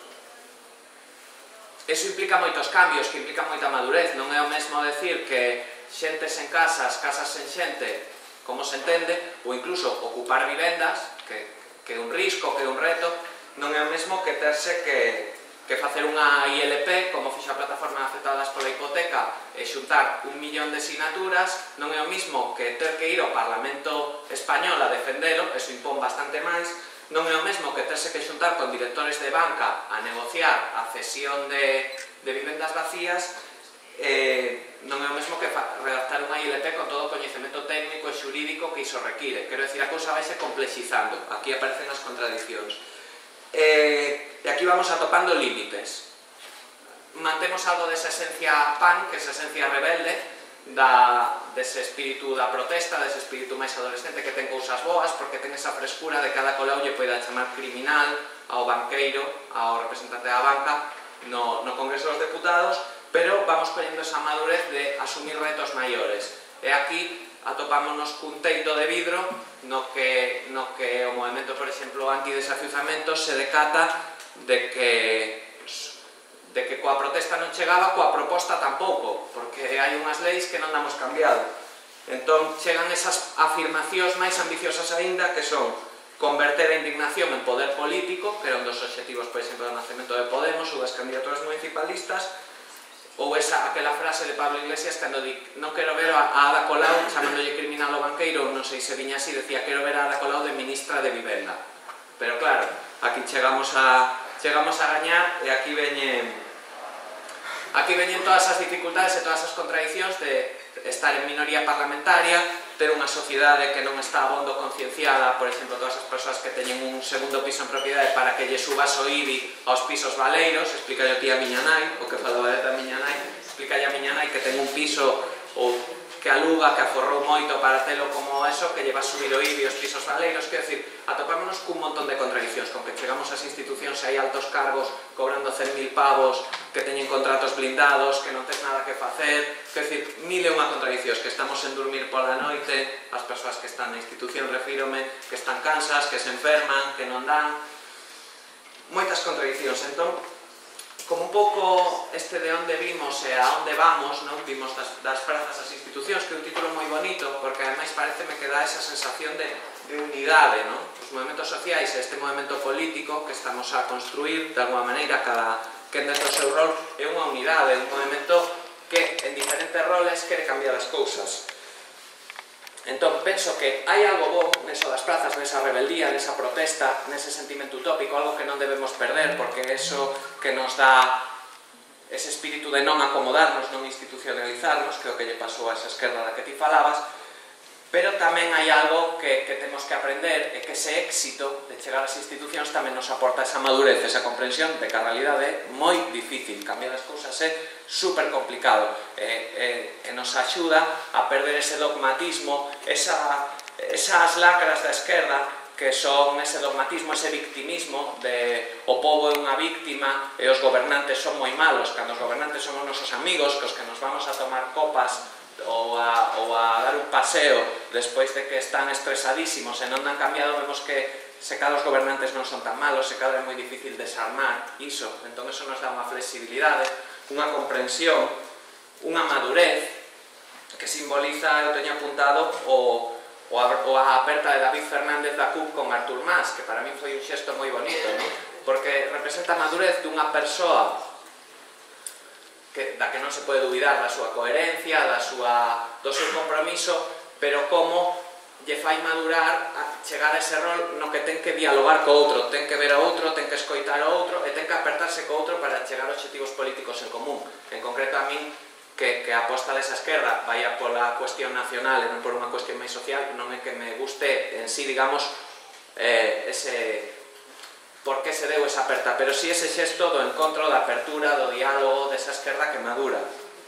Eso implica moitos cambios, que implica moita madurez. Non é o mesmo decir que xentes en casas, casas sen xente, como se entende, ou incluso ocupar vivendas, que, que é un risco, que é un reto, non é o mesmo que terse que, que facer unha I L P, como fixo a plataforma de afectadas pola hipoteca, e xuntar un millón de sinaturas, non é o mesmo que ter que ir ao Parlamento Español a defendelo, eso impón bastante máis, non é o mesmo que terse que xuntar con directores de banca a negociar a cesión de, de vivendas vacías, eh, non é o mesmo que redactar unha I L P con todo o coñecemento técnico e xurídico que iso require. Quero dicir, a cousa vai se complexizando, aquí aparecen as contradicións. Eh, e aquí vamos atopando límites. Mantemos algo desa esencia pan, que é esa esencia rebelde, Da, dese espírito da protesta, dese espírito máis adolescente que ten cousas boas, porque ten esa frescura de cada colau lle poida chamar criminal ao banqueiro, ao representante da banca no, no Congreso dos Deputados, pero vamos collendo esa madurez de asumir retos maiores. E aquí atopámonos cun teito de vidro no que, no que o movimento, por exemplo, antidesafiuzamento se decata de que de que coa protesta non chegaba, coa proposta tampouco, porque hai unhas leis que non damos cambiado. Entón, chegan esas afirmacións máis ambiciosas aínda, que son converter a indignación en poder político, que era un dos obxectivos, por exemplo, do nacemento de Podemos ou das candidaturas municipalistas, ou esa, aquela frase de Pablo Iglesias cando di, non quero ver a Ada Colau chamándolle criminal ao banqueiro, non sei se viña así, decía, quero ver a Ada Colau de ministra de Vivenda. Pero claro, aquí chegamos a, chegamos a gañar e aquí veñen Aquí veñen todas as dificultades e todas as contradicións de estar en minoría parlamentaria, ter unha sociedade que non está abondo concienciada, por exemplo, todas as persoas que teñen un segundo piso en propiedade para que lle subas o I B I aos pisos valeiros, explica yo aquí a miña nai, o que falaba de a miña nai, explica a miña nai que ten un piso ou que aluga, que aforrou moito para telo como eso, que lleva a subir o I B I aos pisos valeiros, quer decir, atopámonos cun montón de contradicións, con que chegamos ás institucións e hai altos cargos cobrando cen mil pavos, que teñen contratos blindados, que non tes nada que facer, quer decir, mil e unha contradicións, que estamos en dormir pola noite, as persoas que están na institución, refírome, que están cansas, que se enferman, que non dan, moitas contradicións. Entón, como un pouco este de onde vimos e a onde vamos, non? Vimos das, das prazas ás institucións, que é un título moi bonito, porque ademais pareceme que dá esa sensación de, de unidade, non? Os movimentos sociais e este movimento político que estamos a construir, de alguma maneira, cada quen dentro do seu rol, é unha unidade, un movimento que en diferentes roles quere cambiar as cousas. Entón, penso que hai algo bo neso das prazas, nesa rebeldía, nesa protesta, nese sentimento utópico, algo que non debemos perder, porque é eso que nos dá ese espírito de non acomodarnos, non institucionalizarnos, que é o que lle pasou a esa esquerda da que ti falabas, pero tamén hai algo que, que temos que aprender, e que ese éxito de chegar ás institucións tamén nos aporta esa madurez, esa comprensión de que a realidade é moi difícil, cambiar as cousas é super complicado, e, e, e nos axuda a perder ese dogmatismo, esa, esas lacras da esquerda, que son ese dogmatismo, ese victimismo de o pobo é unha víctima e os gobernantes son moi malos, cando os gobernantes somos nosos amigos, que os que nos vamos a tomar copas ou a, ou a dar un paseo despois de que están estresadísimos e non han cambiado, vemos que se cada os gobernantes non son tan malos, se cada é moi difícil desarmar iso, entón eso nos dá unha flexibilidade, unha comprensión, unha madurez que simboliza, eu teño apuntado o ou a aperta de David Fernández da C U P con Artur Mas, que para mí foi un xesto moi bonito, ¿no? Porque representa a madurez dunha persoa que, da que non se pode dubidar da súa coherencia, da súa, do seu compromiso, pero como lle fai madurar a chegar a ese rol no que ten que dialogar co outro, ten que ver a outro, ten que escoitar a outro e ten que apertarse co outro para chegar a obxectivos políticos en común. En concreto a min, que, que a aposta desa esquerda vaya pola cuestión nacional e non por unha cuestión máis social, non é que me guste en sí, digamos, eh, ese por que se deu esa aperta, pero sí ese xesto do encontro, da apertura, do diálogo desa esquerda que madura.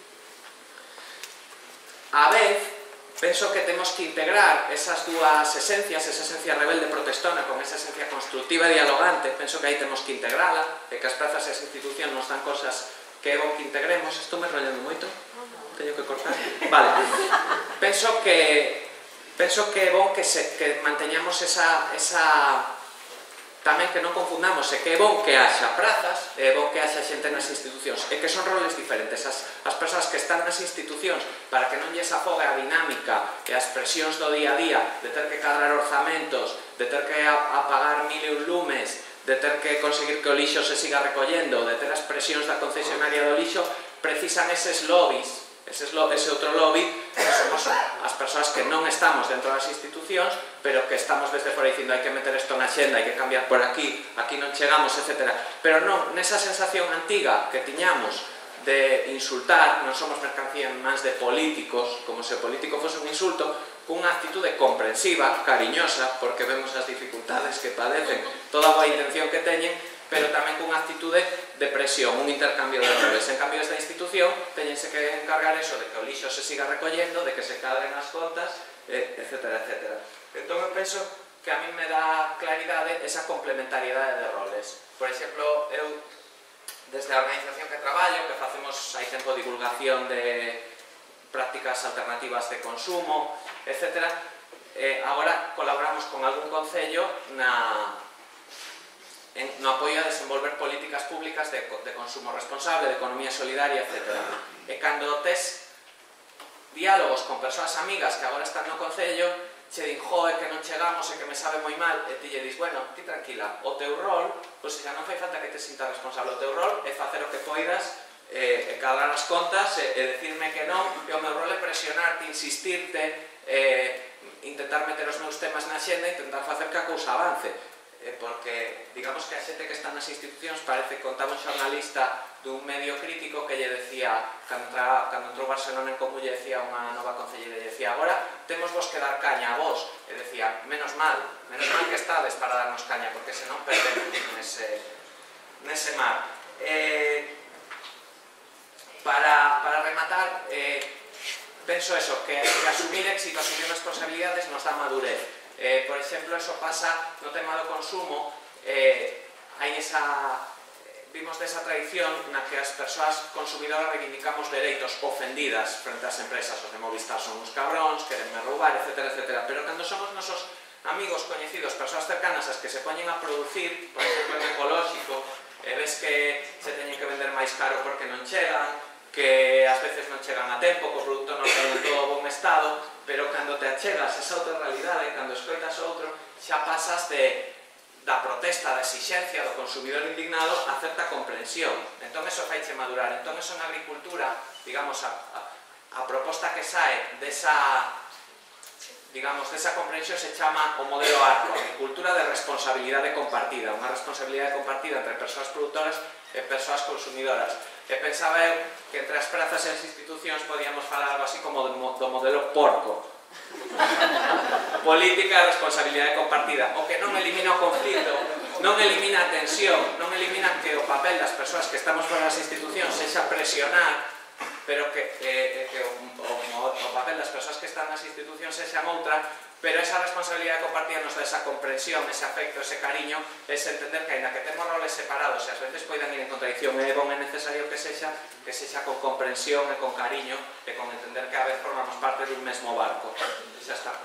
A vez, penso que temos que integrar esas dúas esencias, esa esencia rebelde protestona con esa esencia constructiva e dialogante, penso que aí temos que integrala, e que as prazas e as institucións nos dan cosas que é bon que integremos. Estou me enrollando moito? Teño que cortar? Vale. Penso que penso que é bon que, se, que manteñamos esa, esa tamén que non confundamos, e que é bon que haxa prazas, é bon que haxa xente nas institucións, e que son roles diferentes. As, as persoas que están nas institucións, para que non lles afogue a dinámica e as presións do día a día, de ter que cadrar orzamentos, de ter que apagar mil e un lumes, de ter que conseguir que o lixo se siga recollendo, de ter as presións da concesionaria do lixo, precisan eses lobbies, ese, ese outro lobby, que somos as persoas que non estamos dentro das institucións, pero que estamos desde fora dicindo hai que meter isto na xenda, hai que cambiar por aquí, aquí non chegamos, etcétera. Pero non, nesa sensación antiga que tiñamos de insultar, non somos mercancía en mans de políticos, como se o político fose un insulto, cunha actitude comprensiva, cariñosa, porque vemos as dificultades que padecen, toda a boa intención que teñen, pero tamén cunha actitude de presión, un intercambio de roles. En cambio, esta institución teñense que encargar eso de que o lixo se siga recollendo, de que se cadren as contas, etcétera, etcétera. Entón, eu penso que a mí me dá claridade esa complementariedade de roles. Por exemplo, eu, desde a organización que traballo, que facemos hai tempo divulgación de prácticas alternativas de consumo, etcétera, eh, agora colaboramos con algún concello na... no apoio a desenvolver políticas públicas de, de consumo responsable, de economía solidaria, etcétera. E cando tes diálogos con persoas amigas que agora están no concello, che din, joe, que non chegamos e que me sabe moi mal, e ti lle dis, bueno, ti tranquila, o teu rol, pois xa non fai falta que te sintas responsable, o teu rol é facer o que poidas, e, e cadrar as contas, e, e decirme que non, e o meu rol é presionarte, insistirte, e intentar meter os meus temas na xenda e intentar facer que a cousa avance. Porque, digamos que a xente que está nas institucións parece que contaba un xornalista dun medio crítico que lle decía, cando entrou Barcelona en Comú, lle decía unha nova concelleira, lle decía, agora temos vos que dar caña a vos, e decía, menos mal, menos mal que estades para darnos caña, porque senón perdemos nese, nese mar. Eh, para, para rematar, eh, penso eso, que, que asumir éxito, asumir responsabilidades nos dá madurez. Eh, por exemplo, eso pasa no tema do consumo, eh, hai esa, vimos desa tradición na que as persoas consumidoras reivindicamos dereitos ofendidas frente ás empresas, os de Movistar son uns cabróns, querenme roubar, etcétera, etcétera. Pero cando somos nosos amigos coñecidos, persoas cercanas as que se poñen a producir, por exemplo, en ecolóxico, e ves que se teñen que vender máis caro porque non chegan, que ás veces non chegan a tempo, que o produto non ten en todo bon estado, pero cando te achegas esa outra realidade, cando escoitas outro, xa pasas de, da protesta, da exixencia do consumidor indignado a certa comprensión. Entón, eso faiche madurar. Entón, eso na agricultura, digamos, a, a, a proposta que sae desa, digamos, desa comprensión se chama o modelo ARCO, agricultura de responsabilidade compartida, unha responsabilidade compartida entre persoas produtoras e persoas consumidoras. E pensaba eu que entre as prazas e as institucións podíamos falar algo así como do modelo porco. Política de responsabilidade compartida, o que non elimina o conflito, non elimina a tensión, non elimina que o papel das persoas que estamos fora das institucións sexa presionar, pero que, eh, que o, o, o papel das persoas que están nas institucións sexa outra, pero esa responsabilidade compartida nos dá esa comprensión, ese afecto, ese cariño, ese entender que ainda que temos roles separados e ás veces poidan ir en contradicción, é bon e necesario que sexa, que sexa con comprensión e con cariño e con entender que a vez formamos parte dun mesmo barco. Xa está.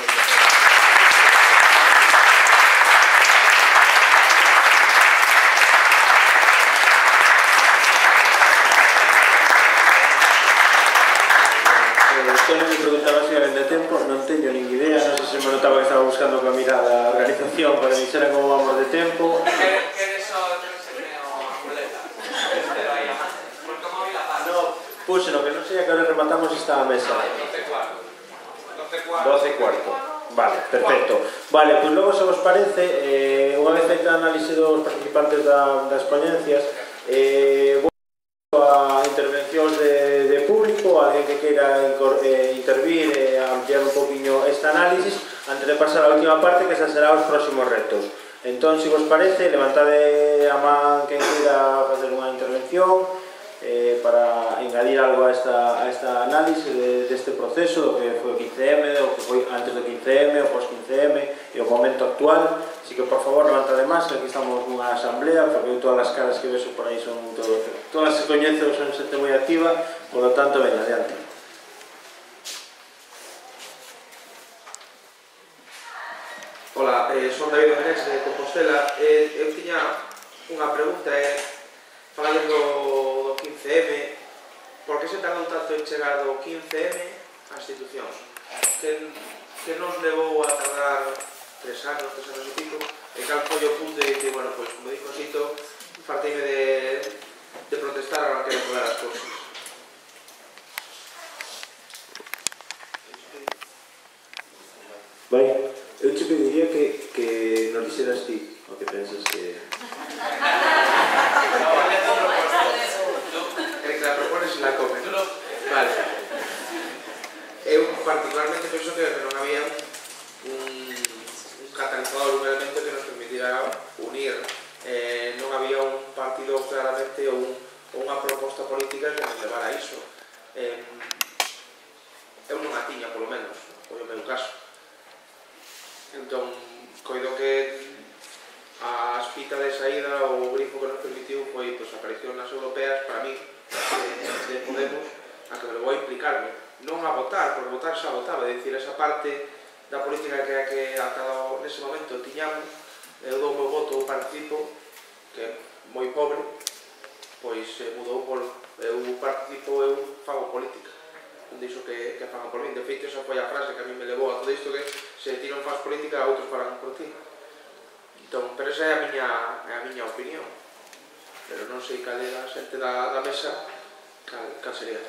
Solo me preguntaba se iba de tempo, non teño nin idea, non sei se me notaba que estaba buscando coa mirada a organización para que dixera como vamos de tempo. Queres só trexeme o amuleta? Pero aí a man, porque o móvil apaga. No, puse, no que non sei a que hora rematamos esta mesa. doce e cuarto. doce e cuarto. Vale, perfecto. Vale, pois logo, se vos parece, eh, unha vez feita a análise dos participantes da, das ponencias, eh, vou a intervencións de, de público, alguén que queira eh, intervir e eh, ampliar un poquinho este análisis, antes de pasar a última parte, que xa será os próximos retos. Entón, se vos parece, levantade a man quen queira facer unha intervención eh, para engadir algo a esta, a esta análise de, deste proceso, do que foi o quince eme, do que foi antes do quince eme, o pos quince eme e o momento actual. Así que, por favor, levantade máis, que aquí estamos nunha asamblea, porque eu todas as caras que vexo por aí son todo, todas se coñecen, son xente moi activa, por lo tanto, ven, adiante. Ola, eh, son David Andrés de Compostela. Eh, eu tiña unha pregunta, eh, falando do, do quince eme, por que se tardou tanto en chegar do quince eme ás institucións? Que, que nos levou a tardar tres anos, tres anos e pico, e cal foi o punto de que, bueno, pois, como dixo Xito, farteime de, de protestar a que non as cousas. Vai, eu te pediría que, que nos dixeras ti o que pensas que... Que la propones e la comes. Vale. Eu particularmente penso que non había un, un catalizador, un elemento que nos permitira unir. Eh, non había un partido claramente ou un, unha proposta política que nos levara a iso. Eh, eu non a tiña, polo menos, foi o meu caso. Entón, coido que a espita de saída, o grifo que nos permitiu foi pues, a aparición nas europeas, para mí, de, de Podemos, a que me levou a implicarme. Non a votar, porque votar xa votaba, é dicir, esa parte da política que, que ata nese momento tiñamos, eu dou o meu voto, eu participo, que é moi pobre, pois eh, mudou por eu participo, eu fago política. Non dixo que, que fagan por min. De feito, esa foi a frase que a mí me levou a todo isto, que se ti non faz política, outros farán por ti. Entón, pero esa é a miña, é a miña opinión. Pero non sei cal é a xente da, da mesa, cal, cal sería.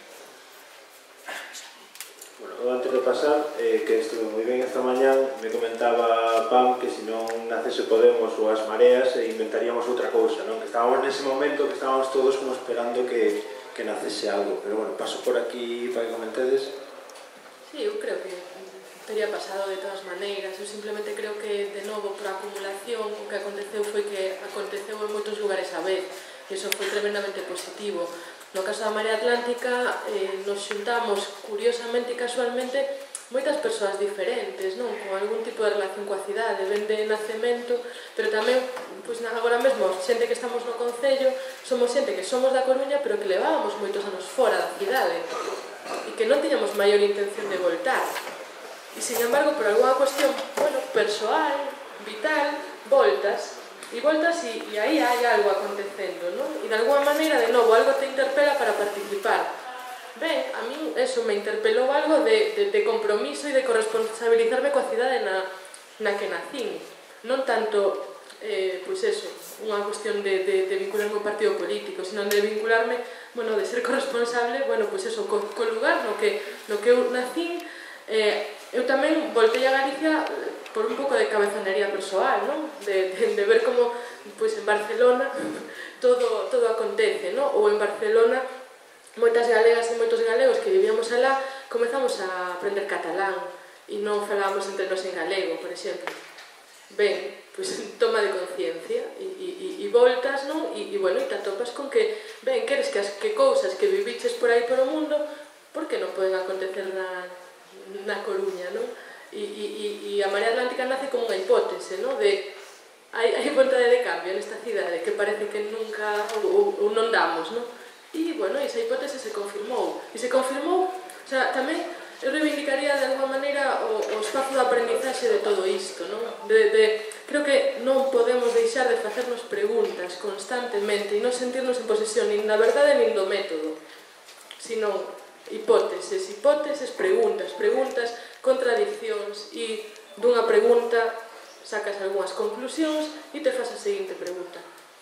Bueno, antes de pasar, eh, que estuve moi ben esta mañán, me comentaba Pam que se non nacese Podemos ou as mareas, eh, inventaríamos outra cousa, non? Que estábamos nese momento que estábamos todos como esperando que, que nacese algo. Pero bueno, paso por aquí para que comentedes. Sí, eu creo que teria pasado de todas maneiras. Eu simplemente creo que, de novo, por acumulación, o que aconteceu foi que aconteceu en moitos lugares a vez. E iso foi tremendamente positivo. No caso da Marea Atlántica, eh, nos xuntamos, curiosamente e casualmente, moitas persoas diferentes, non? Con algún tipo de relación coa cidade, ben de nacemento, pero tamén, pois, agora mesmo, xente que estamos no Concello, somos xente que somos da Coruña, pero que levábamos moitos anos fora da cidade, e que non tiñamos maior intención de voltar. E, sin embargo, por alguna cuestión, bueno, persoal, vital, voltas, e voltas e, e aí hai algo acontecendo, non? E de alguna maneira, de novo, algo te interpela para participar. Ben, a min eso me interpelou algo de, de, de compromiso e de corresponsabilizarme coa cidade na, na que nacín. Non tanto, eh, pois eso, unha cuestión de, de, de vincularme ao partido político, sino de vincularme, bueno, de ser corresponsable, bueno, pois eso, co, co lugar no que, no que eu nacín. Eh, eu tamén voltei a Galicia por un pouco de cabezonería persoal, non? De, de, de ver como, pois, en Barcelona todo, todo acontece, non? Ou en Barcelona moitas galegas e moitos galegos que vivíamos alá comezamos a aprender catalán e non falábamos entre nos en galego, por exemplo. Ben, pois toma de conciencia e, e, e voltas, non? E, e bueno, e te atopas con que, ben, queres que as que cousas que viviches por aí por o mundo, por que non poden acontecer na, na Coruña, non? E, e, e a Marea Atlántica nace como unha hipótese, non? De hai, hai vontade de cambio nesta cidade que parece que nunca ou, ou non damos, non? E, bueno, esa hipótese se confirmou. E se confirmou, o sea, tamén eu reivindicaría de alguma maneira o, o espazo de aprendizaxe de todo isto, non? De, de, creo que non podemos deixar de facernos preguntas constantemente e non sentirnos en posesión nin da verdade nin do método, sino hipóteses, hipóteses, preguntas, preguntas, contradiccións e dunha pregunta sacas algunhas conclusións e te fas a seguinte pregunta.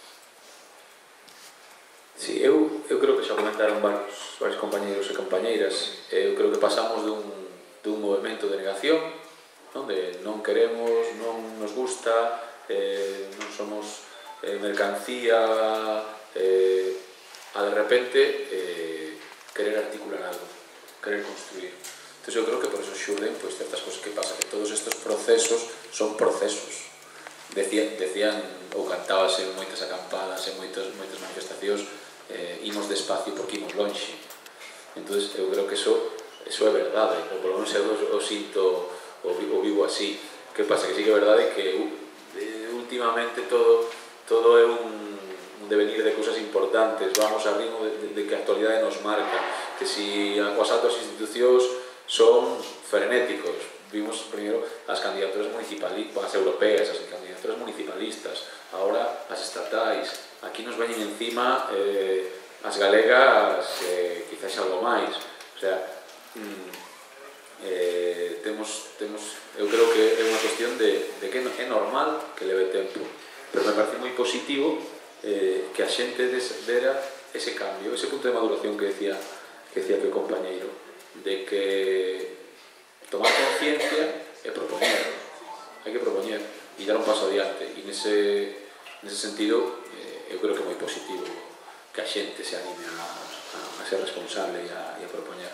Sí, eu, eu creo que xa comentaron varios, varios compañeiros e compañeiras. Eu creo que pasamos dun, dun movimento de negación, onde non queremos, non nos gusta, eh, non somos eh, mercancía, eh, a de repente eh, querer articular algo, querer construir. Entón, eu creo que por eso xurden pois, certas cosas que pasa, que todos estes procesos son procesos. Decían, decían ou cantábase en moitas acampadas, en moitas, moitas manifestacións, eh, imos despacio porque imos lonxe. Entón, eu creo que eso, eso é verdade, ou polo menos eu o sinto, o vivo así. Que pasa? Que sí que é verdade que uh, últimamente todo, todo é un, un devenir de cousas importantes, vamos a ritmo de, de, de que a actualidade nos marca, que si o asalto ás institucións son frenéticos. Vimos primeiro as candidaturas municipalistas, as europeas, as candidaturas municipalistas, agora as estatais. Aquí nos veñen encima eh, as galegas, eh, quizás algo máis. O sea, mm, eh, temos, temos, eu creo que é unha cuestión de, de que é normal que leve tempo, pero me parece moi positivo eh, que a xente dera ese cambio, ese punto de maduración que decía, que decía que o compañeiro, de que tomar conciencia e propoñer, hai que propoñer e dar un paso adiante, e nese, nese sentido eh, eu creo que é moi positivo que a xente se anime a, a, a ser responsable e a, e a propoñer.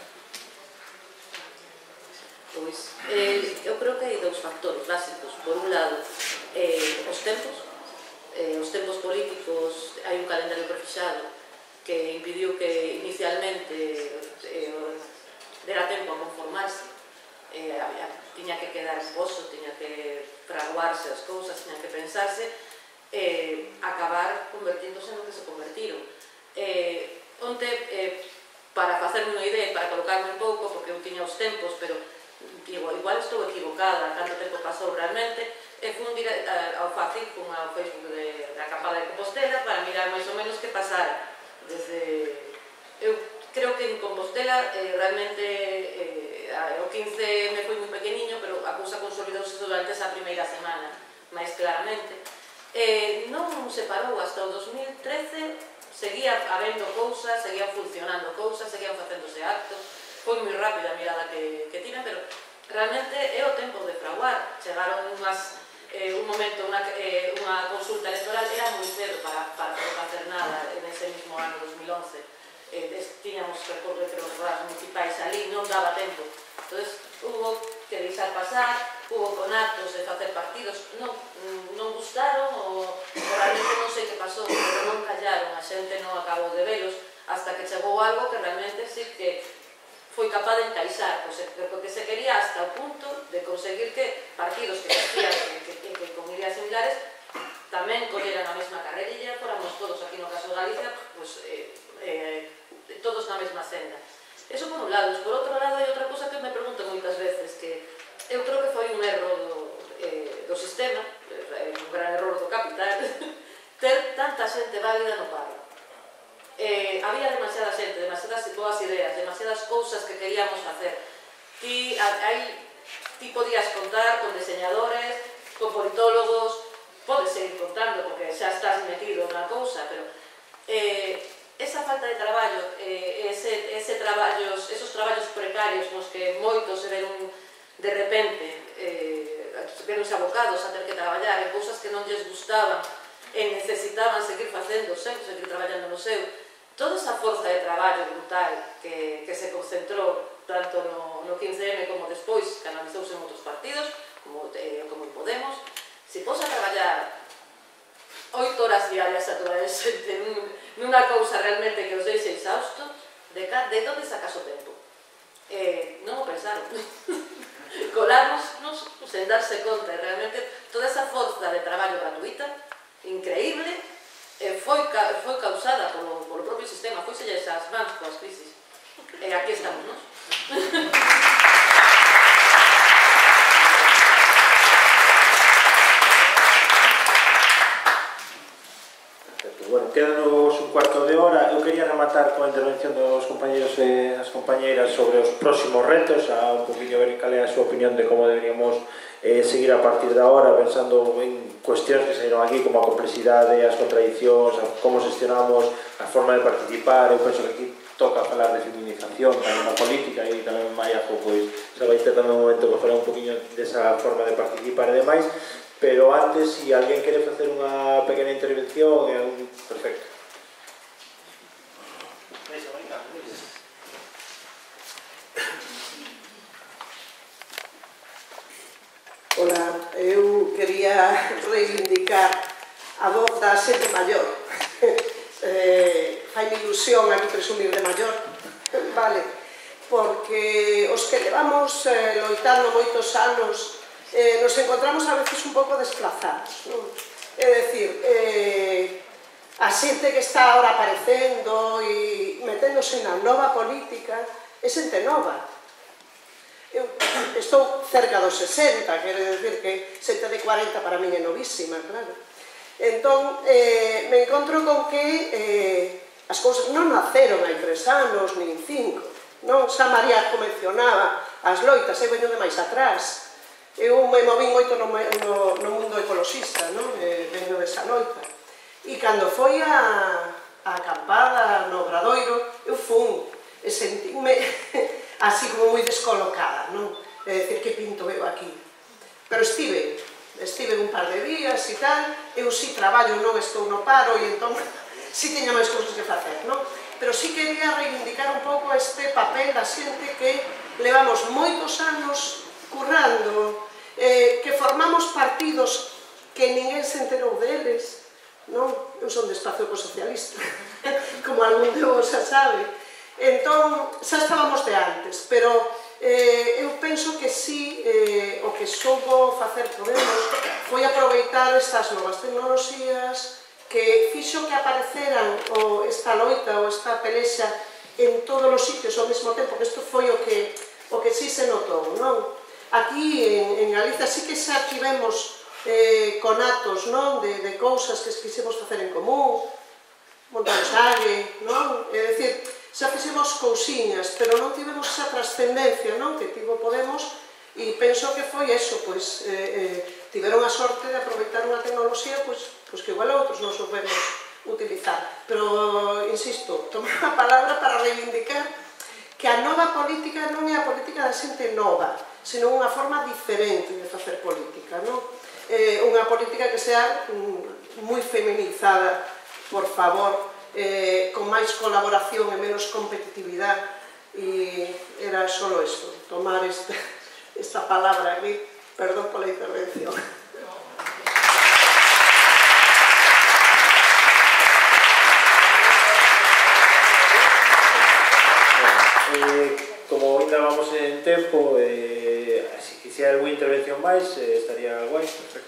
Pois, eh, eu creo que hai dous factores básicos. Por un lado, eh, os tempos, eh, os tempos políticos, hai un calendario prefixado que impidiu que inicialmente eh, dera tempo a conformarse. Eh, había, tiña que quedar un pozo, tiña que fraguarse as cousas, tiña que pensarse, eh, acabar convertíndose no que se convertiron. Eh, onte, eh, para facerme unha idea, para colocarme un pouco, porque eu tiña os tempos, pero digo, igual estou equivocada, canto tempo pasou realmente, e fui dire, ao fácil con ao Facebook de, da Acampada de Compostela para mirar máis ou menos que pasara. Desde, eu creo que en Compostela eh, realmente eh, o quince me foi moi pequeniño, pero a cousa consolidouse durante esa primeira semana, máis claramente. Eh, non se parou hasta o dos mil trece, seguía habendo cousas, seguían funcionando cousas, seguían facéndose actos, foi moi rápida a mirada que, que tiven, pero realmente é o tempo de fraguar. Chegaron unhas, eh, un momento, unha, eh, unha consulta electoral, era moi cedo para, para non facer nada en ese mismo ano dos mil once. Eh, tiñamos que recorrer as municipais ali, non daba tempo. Entón, hubo que deixar pasar, hubo conactos de facer partidos, non, non gustaron, ou, ou realmente non sei que pasou, pero non callaron, a xente non acabou de velos, hasta que chegou algo que realmente sí que foi capaz de encaixar, porque se quería hasta o punto de conseguir que partidos que facían que, que, que con ideas similares tamén colleran a mesma carrerilla, fóramos todos aquí no caso de Galicia, pues, eh, eh, todos na mesma senda. Eso por un lado. Por outro lado, hai outra cousa que me pregunto moitas veces, que eu creo que foi un erro do, eh, do sistema, eh, un gran error do capital, ter tanta xente válida no paro. Eh, había demasiada xente, demasiadas boas ideas, demasiadas cousas que queríamos facer. Ti, hai, ti podías contar con diseñadores, con politólogos, podes seguir contando porque xa estás metido na cousa, pero eh, esa falta de traballo, eh, ese, ese traballos, esos traballos precarios nos que moitos se ven de repente eh, veronse abocados a ter que traballar en cousas que non lles gustaban e necesitaban seguir facendo, seguir traballando no seu. Toda esa forza de traballo brutal que, que se concentrou tanto no, no quince eme como despois, canalizouse en outros partidos, como, eh, como en Podemos, se pos a traballar oito horas diarias a toda esa xente nunha cousa realmente que os deixe exhausto, de, de onde sacas o tempo? Eh, non o pensaron. Colárnosnos sen darse conta, realmente toda esa forza de traballo gratuita, increíble, eh, foi, foi causada polo, polo propio sistema, foi selle esas mans coas crisis. E eh, aquí estamos, non? Bueno, quédanos un cuarto de hora. Eu quería rematar coa intervención dos compañeros e as compañeiras sobre os próximos retos, a un poquinho ver cal é a súa opinión de como deberíamos eh, seguir a partir da hora, pensando en cuestións que saíron aquí, como a complexidade, as contradicións, a como gestionamos a forma de participar. Eu penso que aquí toca falar de feminización tamén na política e tamén Maiajo pois se vai ter tamén un momento para falar un poquinho desa forma de participar e demais, pero antes, se alguén quere facer unha pequena intervención é un... perfecto. Ola, eu quería reivindicar a voz da xente maior. eh, Fai ilusión aquí presumir de maior, vale? Porque os que levamos eh, loitando moitos anos eh, nos encontramos a veces un pouco desplazados, non? É dicir, eh, a xente que está ahora aparecendo e meténdose na nova política é xente nova. Eu estou cerca dos sesenta, quere decir que xente de cuarenta para min é novísima, claro. Entón, eh, me encontro con que eh, as cousas non naceron hai tres anos, nin cinco, non? Xa María mencionaba as loitas, eu veño de máis atrás. Eu me moví moito no, no, no mundo ecoloxista, non? Eh, veño desa loita. E cando foi a, a acampada no Obradoiro, eu fun e sentíme así como moi descolocada, non? É dicir, que pinto eu aquí? Pero estive, estive un par de días e tal, eu si traballo, non estou no paro, e entón si teña máis cousas que facer, non? Pero si quería reivindicar un pouco este papel da xente que levamos moitos anos currando, eh, que formamos partidos que ninguén se enterou deles, non? Eu son de Espacio Ecosocialista, como algún de vos xa sabe. Entón, xa estábamos de antes, pero eh, eu penso que si eh, o que soubo facer Podemos foi aproveitar estas novas tecnoloxías que fixo que apareceran o, esta loita ou esta pelexa en todos os sitios ao mesmo tempo, que isto foi o que, o que si se notou, non? Aquí en, en Galiza sí que xa tivemos eh, conatos, non? De, de cousas que quixemos facer en común, Montansague, non? É dicir, xa fixemos cousiñas, pero non tivemos esa trascendencia, non? Que tivo Podemos, e penso que foi eso, pois, eh, eh, tiveron a sorte de aproveitar unha tecnoloxía, pois, pois que igual outros non soubemos utilizar. Pero, insisto, tomar a palabra para reivindicar que a nova política non é a política da xente nova, sino unha forma diferente de facer política, non? Eh, unha política que sea mm, moi feminizada, por favor, Eh, con máis colaboración e menos competitividade, e era solo isto, tomar esta, esta palabra aquí. Perdón pola intervención. Eh, como ainda vamos en tempo, eh, se hai alguna intervención máis, eh, estaría guai, perfecto.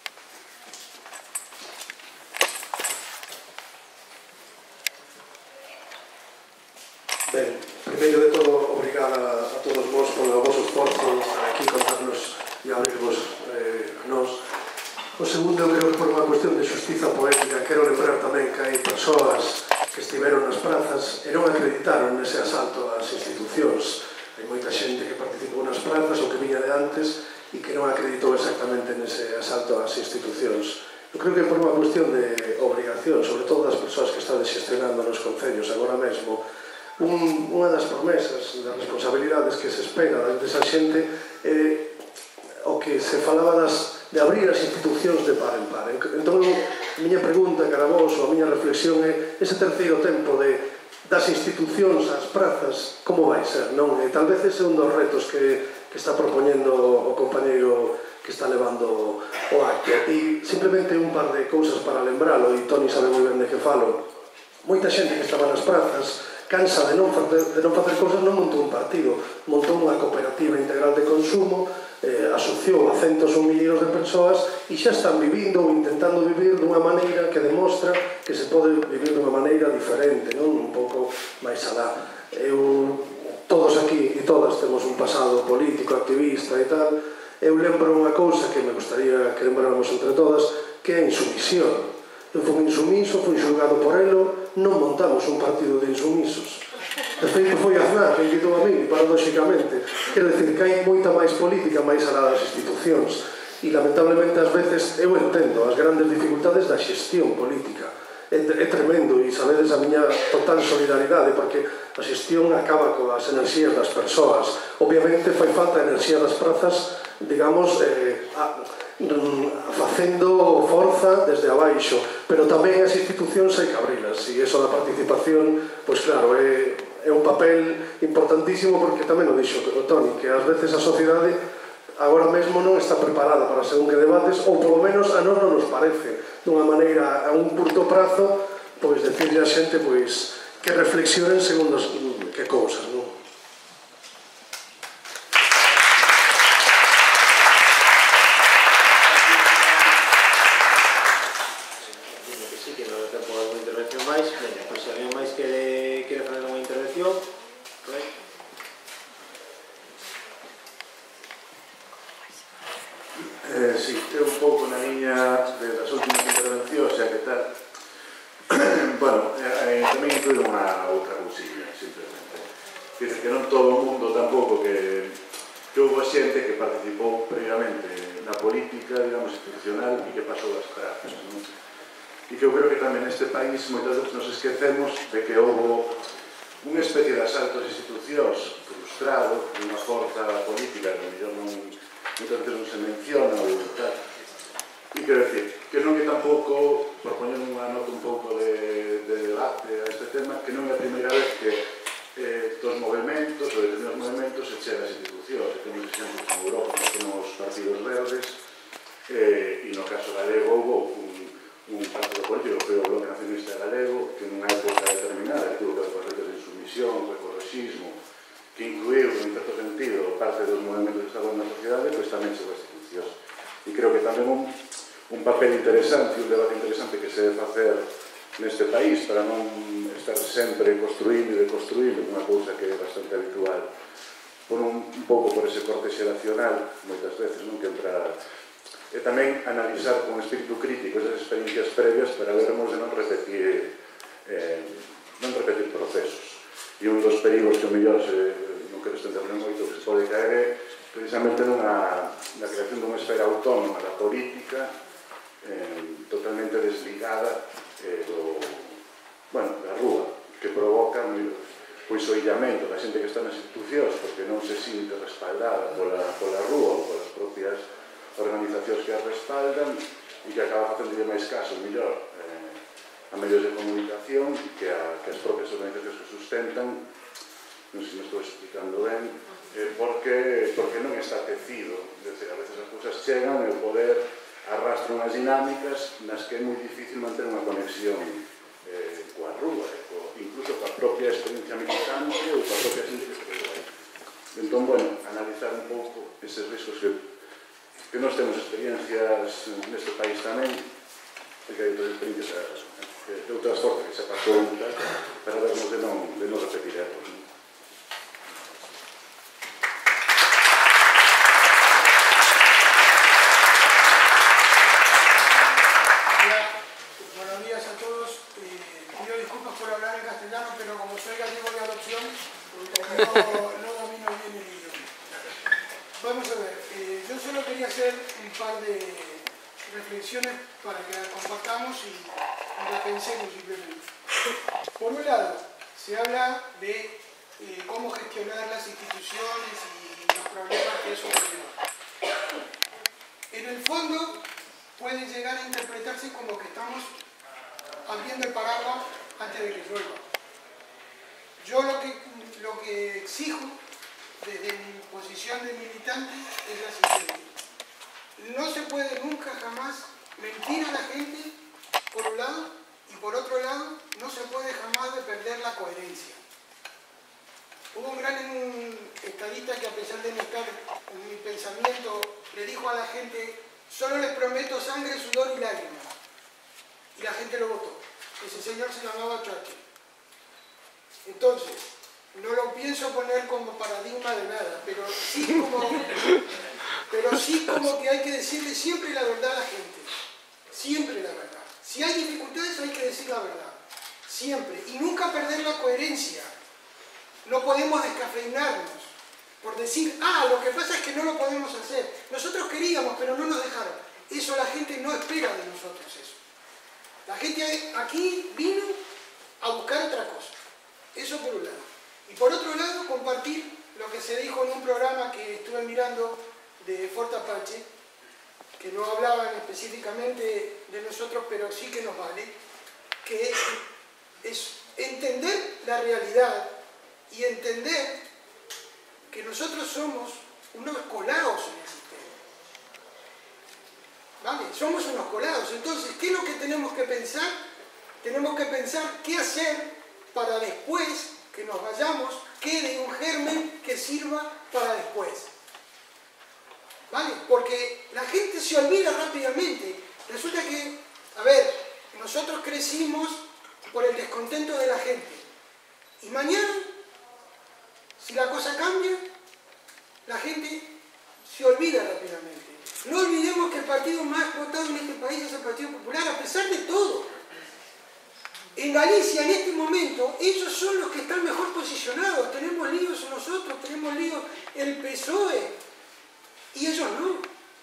Ben, primeiro de todo, obrigada a todos vos polo vosso esforzo de estar aquí, contarnos e abrirvos eh, a nós. O segundo, eu creo que por unha cuestión de xustiza poética, quero lembrar tamén que hai persoas que estiveron nas prazas e non acreditaron nese asalto ás institucións. Hai moita xente que participou nas prazas ou que viña de antes e que non acreditou exactamente nese asalto ás institucións. Eu creo que por unha cuestión de obrigación, sobre todo das persoas que están xestionando nos concellos agora mesmo, Un, unha das promesas, das responsabilidades que se espera desa xente é o que se falaba das, de abrir as institucións de par en par. Entón, a miña pregunta cara a vos, ou a miña reflexión é ese terceiro tempo de, das institucións ás prazas, como vai ser, non? E tal vez ese é un dos retos que, que está propoñendo o compañeiro que está levando o acto. E simplemente un par de cousas para lembralo, e Toni sabe moi ben de que falo. Moita xente que estaba nas prazas cansa de non facer, de non facer cousas, non montou un partido, montou unha cooperativa integral de consumo, eh, asociou a centos ou milleiros de persoas e xa están vivindo ou intentando vivir dunha maneira que demostra que se pode vivir dunha maneira diferente, non? Un pouco máis alá. Eu, todos aquí e todas temos un pasado político, activista e tal. Eu lembro unha cousa que me gustaría que lembráramos entre todas, que é a insumisión. Eu fui insumiso, fui xulgado por elo, non montamos un partido de insumisos. De feito, foi Aznar que invitou a mí, paradóxicamente. Quero dicir que hai moita máis política máis alá das institucións. E, lamentablemente, ás veces, eu entendo as grandes dificultades da xestión política. é tremendo, e sabedes a miña total solidaridade, porque a xestión acaba coas enerxías das persoas. Obviamente fai falta a enerxía das prazas, digamos, eh, a, facendo forza desde abaixo, pero tamén as institucións hai que abrilas, e iso da participación, pois claro, é, é un papel importantísimo, porque tamén o dixo o Toni, que ás veces a sociedade agora mesmo non está preparada para según que debates, ou polo menos a nós non nos parece, dunha maneira a un curto prazo, pois decirle a xente pois que reflexionen segundo que cousas, non? Eh, sí, é un pouco na liña das últimas intervencións, xa que tal. Bueno, eh, tamén incluído unha outra cousilla, simplemente. Dice que non todo o mundo tampouco que, que houve xente que participou previamente na política, digamos, institucional e que pasou as prazas, non? E que eu creo que tamén neste país moitas veces nos esquecemos de que houve unha especie de asalto ás institucións frustrado, de unha forza política que mellor non muchas veces non se menciona ou tal. E quero decir, que non é tampouco, por poñer unha nota un pouco de, de debate a este tema, que non é a primeira vez que eh, dos movimentos, ou de determinados movimentos, se chega as institucións. Temos exemplos en Europa, como os partidos verdes, eh, e no caso galego houve un, un partido político, que foi o Bloque Nacionalista Galego, que nunha época determinada, que tuvo que ver con retos de insumisión, co ecoloxismo, que incluiu, en certo sentido, parte dos movimentos que estaban na sociedade, pois tamén sobre as institucións. E creo que tamén un, un papel interesante, un debate interesante que se debe facer neste país para non estar sempre construindo e deconstruindo unha cousa que é bastante habitual, por un, un pouco por ese corte xeracional, moitas veces, non, que entra... E tamén analizar con espírito crítico esas experiencias previas para vermos de non repetir, eh, non repetir procesos. E un dos perigos que o mellor se, non quero estenderme moito, que se pode caer é precisamente nunha, na creación dunha esfera autónoma da política eh, totalmente desligada eh, do, bueno, da rúa, que provoca pois o illamento da xente que está nas institucións porque non se sinte respaldada pola, pola rúa ou polas propias organizacións que as respaldan e que acaba facendo máis caso, mellor, eh, a medios de comunicación que, a, que as propias organizacións que sustentan, non sei se me estou explicando ben, eh, porque, porque non está tecido. Decir, a veces as cousas chegan e o poder arrastra unhas dinámicas nas que é moi difícil manter unha conexión eh, coa rúa, e co, incluso coa propia experiencia militante ou coa propia xente que se quedou aí. Entón, bueno, analizar un pouco eses riscos que, que nós temos experiencias neste país tamén, e que hai outras experiencias de outras formas que se pasou para vernos de non, de non repetir erros. Buenos días a todos. Eh, pido disculpas por hablar en castellano, pero como soy gallego de adopción, no, no domino bien el idioma. Vamos a ver, eh, yo solo quería hacer un par de reflexiones para que las compartamos y la pensemos simplemente. Por un lado, se habla de eh, cómo gestionar las instituciones y los problemas que eso conlleva. En el fondo, puede llegar a interpretarse como que estamos abriendo el paraguas antes de que llueva. Yo lo que, lo que exijo desde mi posición de militante es la siguiente. No se puede nunca jamás mentir a la gente, por un lado, y por otro lado, no se puede jamás de perder la coherencia. Hubo un gran un estadista que, a pesar de no estar en mi pensamiento, le dijo a la gente: solo les prometo sangre, sudor y lágrimas. Y la gente lo votó. Ese señor se llamaba Churchill. Entonces, no lo pienso poner como paradigma de nada, pero sí como, pero sí como que hay que decirle siempre la verdad a la gente. Siempre la verdad. Si hay dificultades hay que decir la verdad. Siempre. Y nunca perder la coherencia. No podemos descafeinarnos por decir, ah, lo que pasa es que no lo podemos hacer. Nosotros queríamos, pero no nos dejaron. Eso la gente no espera de nosotros, eso. La gente aquí vino a buscar otra cosa. Eso por un lado. Y por otro lado, compartir lo que se dijo en un programa que estuve mirando de Fort Apache, que no hablaban específicamente de nosotros, pero sí que nos vale, que es entender la realidad y entender que nosotros somos unos colados en el sistema. ¿Vale? Somos unos colados. Entonces, ¿qué es lo que tenemos que pensar? Tenemos que pensar qué hacer para después que nos vayamos, quede un germen que sirva para después. ¿Vale? Porque la gente se olvida rápidamente. Resulta que, a ver, nosotros crecimos por el descontento de la gente. Y mañana, si la cosa cambia, la gente se olvida rápidamente. No olvidemos que el partido más votado en este país es el Partido Popular, a pesar de todo. En Galicia, en este momento, ellos son los que están mejor posicionados. Tenemos líos nosotros, tenemos líos el P S O E. Y ellos no.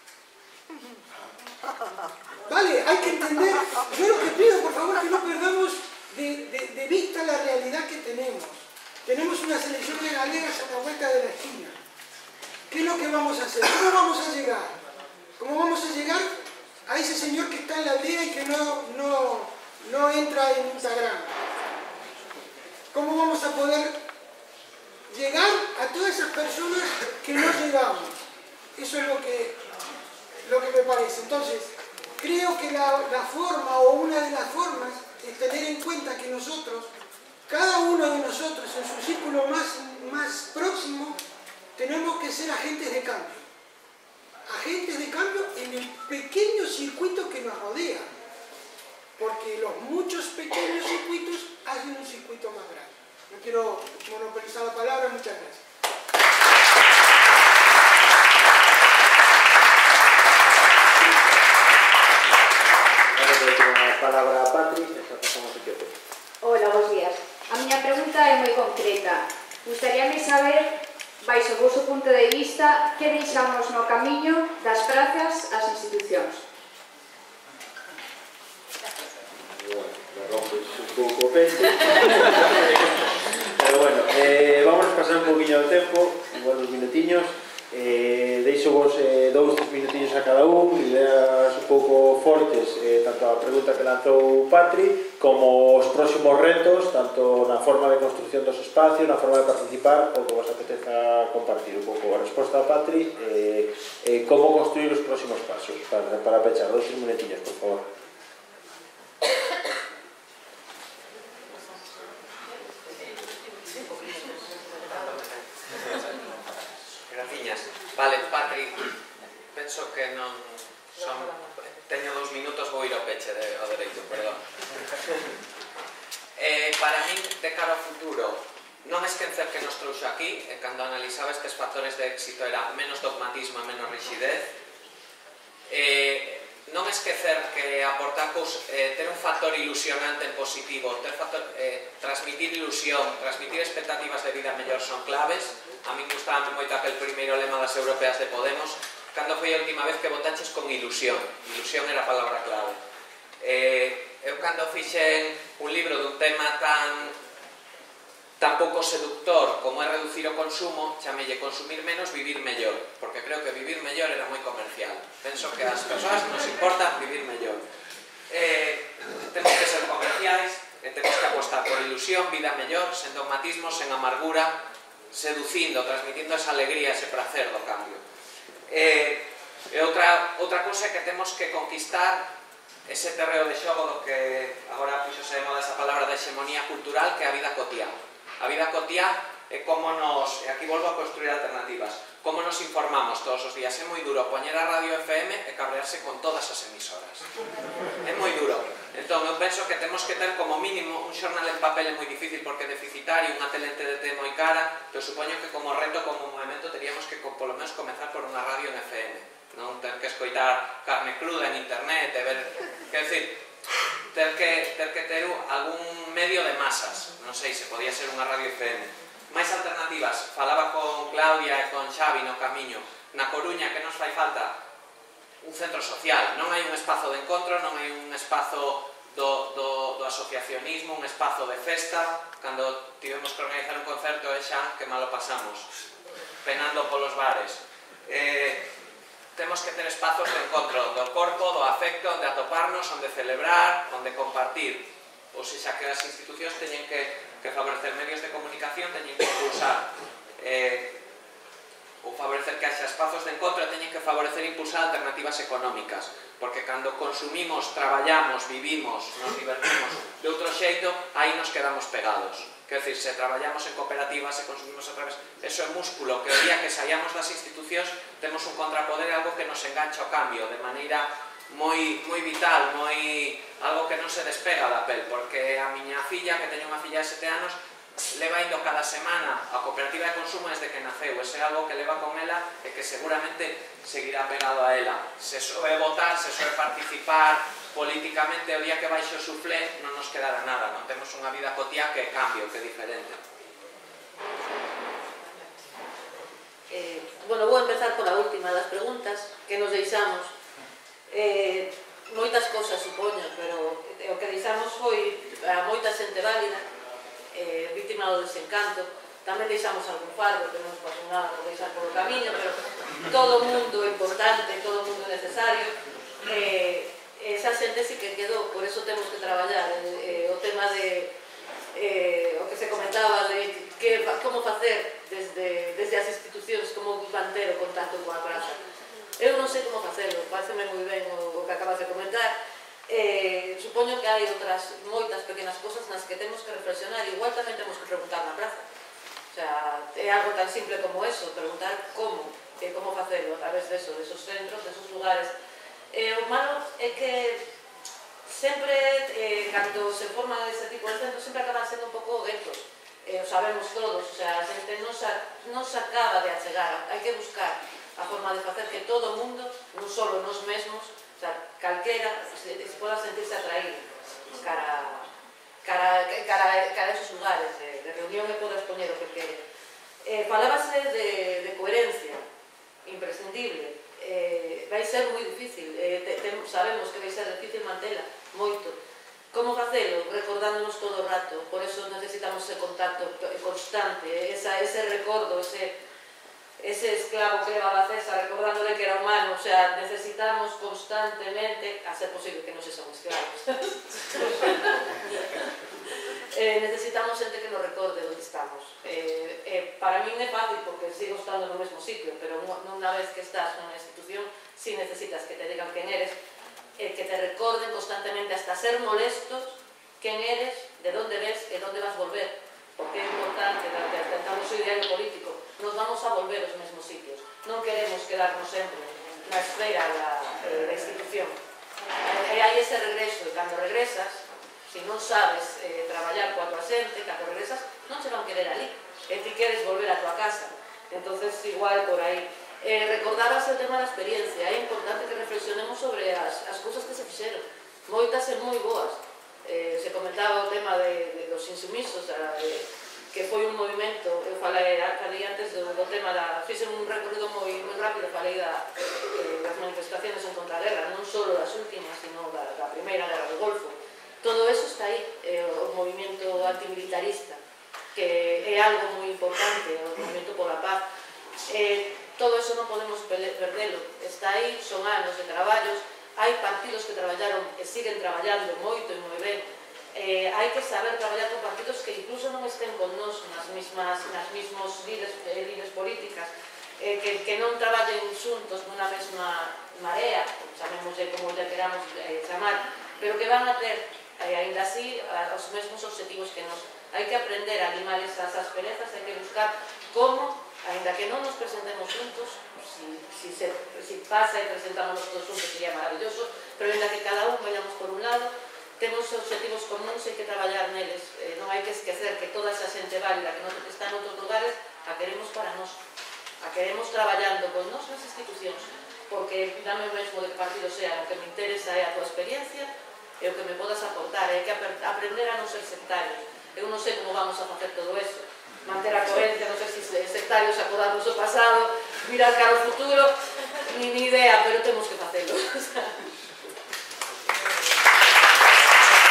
Vale, hay que entender. Yo lo que pido, por favor, que no perdamos de, de, de vista la realidad que tenemos. Tenemos unas elecciones galegas a la vuelta de la esquina. ¿Qué es lo que vamos a hacer? ¿Cómo vamos a llegar? ¿Cómo vamos a llegar a ese señor que está en la aldea y que no, no, no entra en Instagram? ¿Cómo vamos a poder llegar a todas esas personas que no llegamos? Eso es lo que, lo que me parece. Entonces, creo que la, la forma o una de las formas es tener en cuenta que nosotros, cada uno de nosotros en su círculo más, más próximo, tenemos que ser agentes de cambio. Agentes de cambio en el pequeño circuito que nos rodea. Porque los muchos pequeños circuitos hacen un circuito más grande. No quiero monopolizar la palabra, muchas gracias. Palabra a Patri, Hola, bons días. A miña pregunta é moi concreta. Gustaríame saber, baixo o vosso punto de vista, que deixamos no camiño das prazas ás institucións. Bueno, me rompes un pouco o pecho. Pero bueno, eh, vamos a pasar un poquinho do tempo, igual dos minutiños. Eh, deixo vos eh, dous, tres minutiños a cada un, ideas un pouco fortes, eh, tanto a pregunta que lanzou Patri como os próximos retos, tanto na forma de construcción dos espacios, na forma de participar, ou que vos apeteza compartir un pouco a resposta a Patri, eh, eh, como construir os próximos pasos para, para pechar. Dous minutiños, por favor. Vale, Patri, penso que non son... Teño dous minutos, vou ir ao peche de, ao dereito, perdón. Eh, para min, de cara ao futuro, non esquecer que nos trouxo aquí, e cando analizaba estes factores de éxito era menos dogmatismo e menos rigidez. Eh, non esquecer que aportar cous, eh, ter un factor ilusionante en positivo, ter factor, eh, transmitir ilusión, transmitir expectativas de vida mellor son claves. A min gustaba moito aquel primeiro lema das europeas de Podemos, cando foi a última vez que votaches con ilusión. Ilusión era a palabra clave. Eh, eu cando fixen un libro dun tema tan tan pouco seductor como é reducir o consumo, chamelle consumir menos, vivir mellor, porque creo que vivir mellor era moi comercial. Penso que ás persoas nos importa vivir mellor. Eh, temos que ser comerciais, e temos que apostar por ilusión, vida mellor, sen dogmatismo, sen amargura, seducindo, transmitindo esa alegría, ese placer do cambio. E, e outra, outra cousa é que temos que conquistar ese terreo de xogo do que agora fixose de moda esa palabra de hexemonía cultural, que é a vida cotiá. A vida cotiá é como nos, e aquí volvo a construir alternativas, como nos informamos todos os días. É moi duro poñer a radio F M e cabrearse con todas as emisoras. É moi duro. Entón, eu penso que temos que ter como mínimo un xornal en papel é moi difícil porque é deficitario, unha tele en T D T moi cara, pero supoño que como reto, como movimento, teríamos que polo menos comezar por unha radio en F M, non ter que escoitar carne cruda en internet e ver, quer decir, ter que ter que ter algún medio de masas, non sei, se podía ser unha radio F M. Máis alternativas, falaba con Claudia e con Xavi no camiño, na Coruña, que nos fai falta? Un centro social, non hai un espazo de encontro, non hai un espazo do, do, do asociacionismo, un espazo de festa, cando tivemos que organizar un concerto e xa que malo pasamos, penando polos bares. Eh, temos que ter espazos de encontro do corpo, do afecto, onde atoparnos, onde celebrar, onde compartir. Ou seja, que as institucións teñen que, que favorecer medios de comunicación, teñen que impulsar eh, ou favorecer que haxa espazos de encontro, teñen que favorecer e impulsar alternativas económicas, porque cando consumimos, traballamos, vivimos, nos divertimos de outro xeito, aí nos quedamos pegados. Quer dizer, se traballamos en cooperativas, se consumimos a través, eso é músculo, que o día que saíamos das institucións temos un contrapoder, algo que nos engancha ao cambio de maneira moi, moi vital, moi algo que non se despega da pel, porque a miña filla, que teño unha filla de sete anos, leva indo cada semana a cooperativa de consumo desde que naceu, ese é algo que leva con ela e que seguramente seguirá pegado a ela. Se soe votar, se soe participar políticamente, o día que baixo o suflé non nos quedará nada, non temos unha vida cotiá que é cambio, que é diferente. Eh, bueno, vou empezar por a última das preguntas que nos deixamos. Eh, moitas cosas, supoño, pero o que deixamos foi a moita xente válida, eh, víctima do desencanto. Tamén deixamos algún fardo que non nos pasou nada por deixar polo camiño, pero todo o mundo é importante, todo o mundo é necesario. Eh, esa xente sí que quedou, por eso temos que traballar eh, o tema de eh, o que se comentaba de que, como facer desde, desde as institucións, como manter o contacto coa praza. Eu non sei como facelo, pareceme moi ben o, o que acabas de comentar. Eh, supoño que hai outras moitas pequenas cosas nas que temos que reflexionar, igual tamén temos que preguntar na praza. O sea, é algo tan simple como eso, preguntar como, eh, como facelo a través deso, desos centros, desos lugares. Eh, o malo é que sempre, eh, cando se forman ese tipo de centros, sempre acaban sendo un pouco guetos. Eh, o sabemos todos, o sea, a xente non se, non se acaba de achegar, hai que buscar a forma de facer que todo o mundo, non só nos mesmos, o sea, calquera se, se poda sentirse atraído cara, cara, cara, cara a esos lugares de, de reunión e poda expoñer o que quere. Eh, falábase de, de coherencia, imprescindible. Eh, vai ser moi difícil, eh, te, te, sabemos que vai ser difícil mantela, moito. Como facelo? Recordándonos todo o rato, por eso necesitamos ese contacto constante, esa, ese recordo, ese... ese esclavo que levaba a César recordándole que era humano, o sea, necesitamos constantemente, a ser posible que non se son esclavos, eh, necesitamos xente que nos recorde onde estamos. Eh, eh, para mí é fácil porque sigo estando no mesmo sitio, pero unha vez que estás nunha institución, si necesitas que te digan quen eres, eh, que te recorden constantemente hasta ser molestos quen eres, de onde ves e onde vas volver, porque é importante, tentamos o ideario político, nos vamos a volver aos mesmos sitios. Non queremos quedarnos sempre na esfera da, da institución. E hai ese regreso, e cando regresas, se non sabes eh, traballar coa tua xente, cando regresas, non se van querer ali. E ti queres volver a tua casa. Entonces, igual por aí. Eh, recordábase o tema da experiencia. É importante que reflexionemos sobre as, as cousas que se fixeron. Moitas e moi boas. Eh, se comentaba o tema de, de dos insumisos, de, que foi un movimento, eu falei, falei antes do, do tema da, fixen un recorrido moi, moi rápido, falei da, eh, das manifestaciones en contra a guerra, non só das últimas, sino da, da primeira guerra do Golfo. Todo eso está aí, eh, o movimento antimilitarista, que é algo moi importante, o movimento pola paz. Eh, todo eso non podemos perdelo, está aí, son anos de traballos, hai partidos que traballaron e siguen traballando moito e moi ben. Eh, hai que saber traballar con partidos que incluso non estén con nós nas mismas, nas mismos líderes, eh, líderes políticas, eh, que, que non traballen xuntos nunha mesma marea, chamémoslle como lle queramos eh, chamar, pero que van a ter, eh, ainda así, a, os mesmos objetivos que nós. Hai que aprender a limar esas asperezas, hai que buscar como, ainda que non nos presentemos juntos, si, si, se, si pasa e presentamos todos juntos sería maravilloso, pero ainda que cada un vayamos por un lado, temos objetivos comuns e hai que traballar neles. Eh, non hai que esquecer que toda esa xente válida que non está en outros lugares a queremos para nós, a queremos traballando con nós nas institucións, porque dame o mesmo de que partido sea, o que me interesa é a tua experiencia e o que me podas aportar, hai que aprender a non ser sectarios. Eu non sei como vamos a facer todo eso, manter a coherencia, non sei se sectarios acordarnos o pasado, mirar cara ao futuro, ni, ni idea, pero temos que facelo.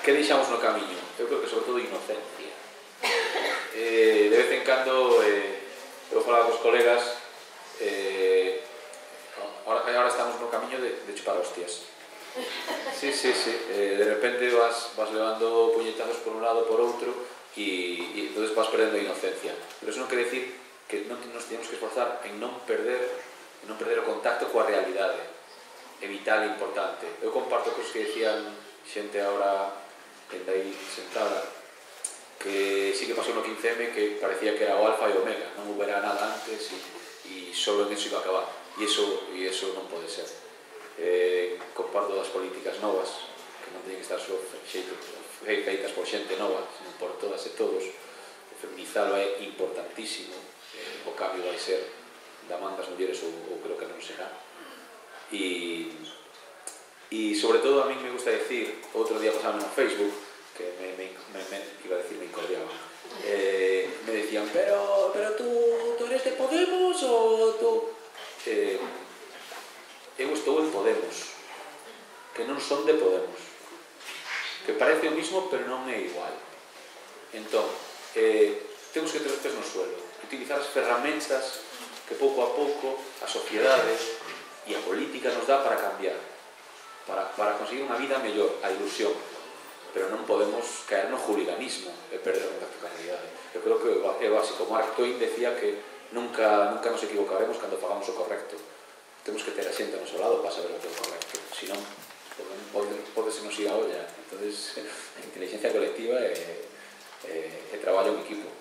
que deixamos no camiño? Eu creo que sobre todo inocencia. Eh, de vez en cando eh, eu falaba cos colegas, eh, ahora, ahora estamos no camiño de, de chupar hostias. Sí, sí, sí, eh, de repente vas, vas levando puñetazos por un lado por outro e, e entonces vas perdendo a inocencia. Pero eso non quere decir que non nos tenemos que esforzar en non perder, en non perder o contacto coa realidade. É vital e importante. Eu comparto cos que decían xente agora en aí sentada, que sí que pasou no quince eme que parecía que era o alfa e o omega, non houbera nada antes e, e solo en eso iba a acabar. E eso, e eso non pode ser. Eh, comparto das políticas novas, que non teñen que estar só feitas por xente nova, sino por todas e todos. Feminizalo é importantísimo. Eh, o cambio vai ser da man das mulleres ou, ou creo que non será. E... Y sobre todo a mí me gusta decir, otro día pasaba en Facebook, que me, me, me, me iba a decir me incordiaba, eh, me decían, pero, pero tú, tú eres de Podemos o tú... Eh, eu estou en Podemos, que non son de Podemos, que parece o mismo pero non é igual. Entón, eh, temos que ter os pés no suelo, utilizar as ferramentas que pouco a pouco a sociedade e a política nos dá para cambiar. Para, para conseguir unha vida mellor, a ilusión, pero non podemos caer no juliganismo e perder o contacto con a realidade. Eu creo que é básico. Mark Twain decía que nunca, nunca nos equivocaremos cando fagamos o correcto. Temos que ter a xente ao noso lado para saber o que é o correcto, senón pode, pode se nos ir a olla. Entón, a inteligencia colectiva é, é, é traballo en equipo.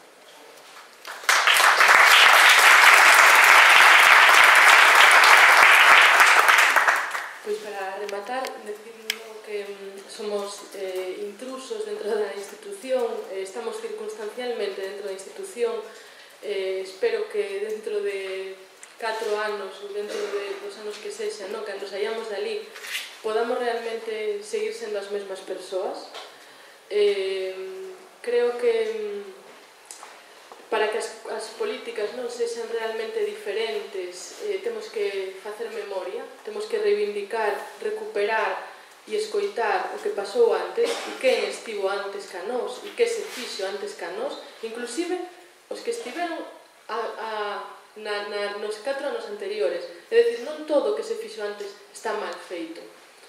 Pois para rematar, decindo que somos eh, intrusos dentro da institución, eh, estamos circunstancialmente dentro da institución, eh, espero que dentro de catro anos ou dentro de dos anos que sexa, no? Cando saíamos dali, podamos realmente seguir sendo as mesmas persoas. Eh, creo que para que as, as políticas non sexan realmente diferentes, eh, temos que facer memoria, temos que reivindicar, recuperar e escoitar o que pasou antes e quen estivo antes ca nós e que se fixo antes ca nós, inclusive os que estiveron a, a, na, na, nos catro anos anteriores. É dicir, non todo o que se fixo antes está mal feito.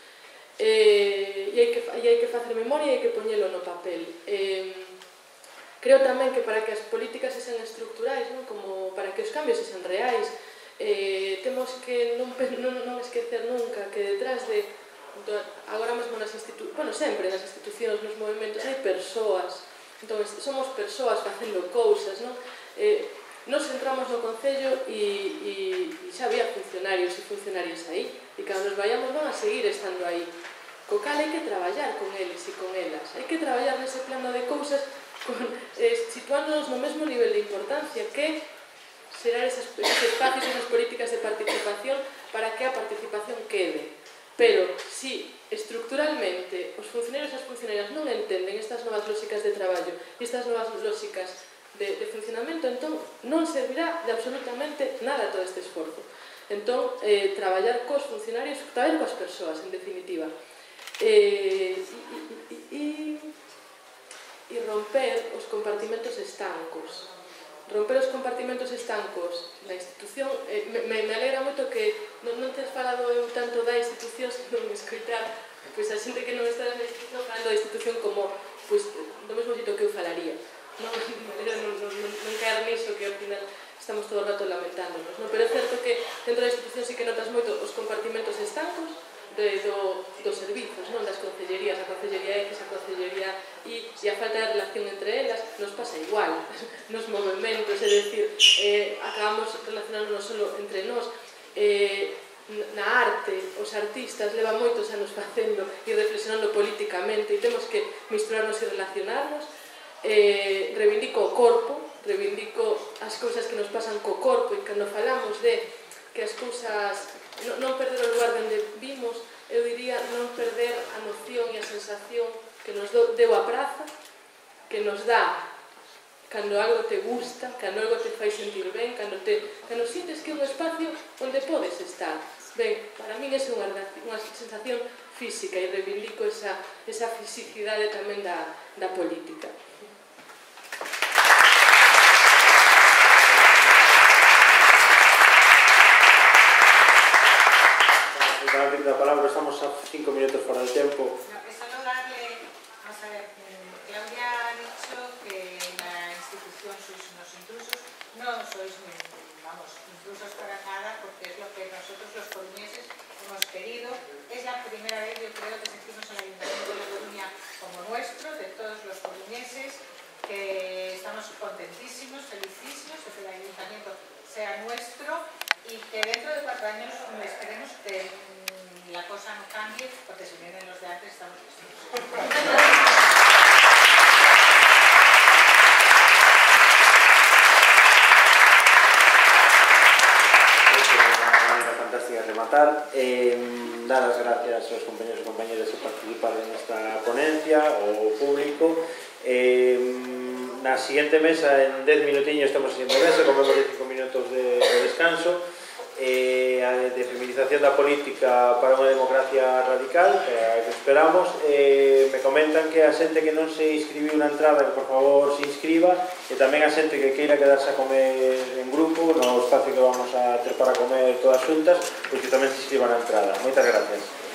Eh, e, hai que, e hai que facer memoria e hai que poñelo no papel. Eh, Creo tamén que para que as políticas sexan estructurais, non? Como para que os cambios sexan reais, eh, temos que non, non, non esquecer nunca que detrás de, do, agora mesmo nas institucións, bueno, sempre nas institucións, nos movimentos, hai persoas. Entón, somos persoas facendo cousas, non? Eh, nos entramos no Concello e, e, e xa había funcionarios e funcionarias aí, e cando nos vayamos van a seguir estando aí. Co cal hai que traballar con eles e con elas. Hai que traballar nese plano de cousas con, eh, situándonos no mesmo nivel de importancia que serán esos, esos espacios, esas políticas de participación para que a participación quede. Pero si estructuralmente os funcionarios e as funcionarias non entenden estas novas lógicas de traballo e estas novas lógicas de, de funcionamento, entón non servirá de absolutamente nada todo este esforzo. Entón, eh, traballar cos funcionarios, traballar coas persoas, en definitiva. Eh, e, e, e romper os compartimentos estancos. Romper os compartimentos estancos na institución, eh, me, me alegra moito que non, non tes falado eu tanto da institución, senón escoitar pois, a xente que non está na institución falando da institución como pois, do mesmo xito que eu falaría. Non, non, non, non, non caer niso que ao final estamos todo o rato lamentándonos. Non? Pero é certo que dentro da institución sí que notas moito os compartimentos estancos de, do, dos servizos, non? Das concellerías, a concellería X, a concellería Y, e a falta de relación entre elas nos pasa igual nos movimentos, é dicir, eh, acabamos relacionándonos solo entre nós. Eh, na arte, os artistas levan moitos anos facendo e reflexionando políticamente e temos que misturarnos e relacionarnos. Eh, reivindico o corpo, reivindico as cousas que nos pasan co corpo e cando falamos de que as cousas non, non perder o lugar onde vimos, eu diría non perder a noción e a sensación que nos deu a praza, que nos dá cando algo te gusta, cando algo te fai sentir ben, cando, te, cando sientes que é un espacio onde podes estar. Ben, para min é unha, unha sensación física e reivindico esa, esa fisicidade tamén da, da política. La palabra, estamos a cinco minutos fora del tiempo. No, es solo darle, vamos a ver, Claudia ha dicho que la institución sois unos intrusos, no sois, vamos, intrusos para nada, porque es lo que nosotros los coruñeses hemos querido. Es la primera vez, yo creo, que sentimos el Ayuntamiento de Coruña como nuestro, de todos los coruñeses, que estamos contentísimos, felicísimos de que el Ayuntamiento sea nuestro y que dentro de cuatro años esperemos que la cosa no cambie, porque si vienen los de antes estamos listos. Es una manera fantástica de rematar. Eh, dar las gracias aos compañeros e compañeras que participaron nesta ponencia, ao público. Eh, na seguinte mesa, en dez minutiños, estamos en mesa, comemos cinco minutos de, de descanso. Eh, de feminización da política para unha democracia radical, que é a que esperamos. Eh, me comentan que a xente que non se inscribiu na entrada, que por favor se inscriba, e tamén a xente que queira quedarse a comer en grupo no espacio que vamos a ter para comer todas xuntas, pois que tamén se inscriba na entrada. Moitas gracias.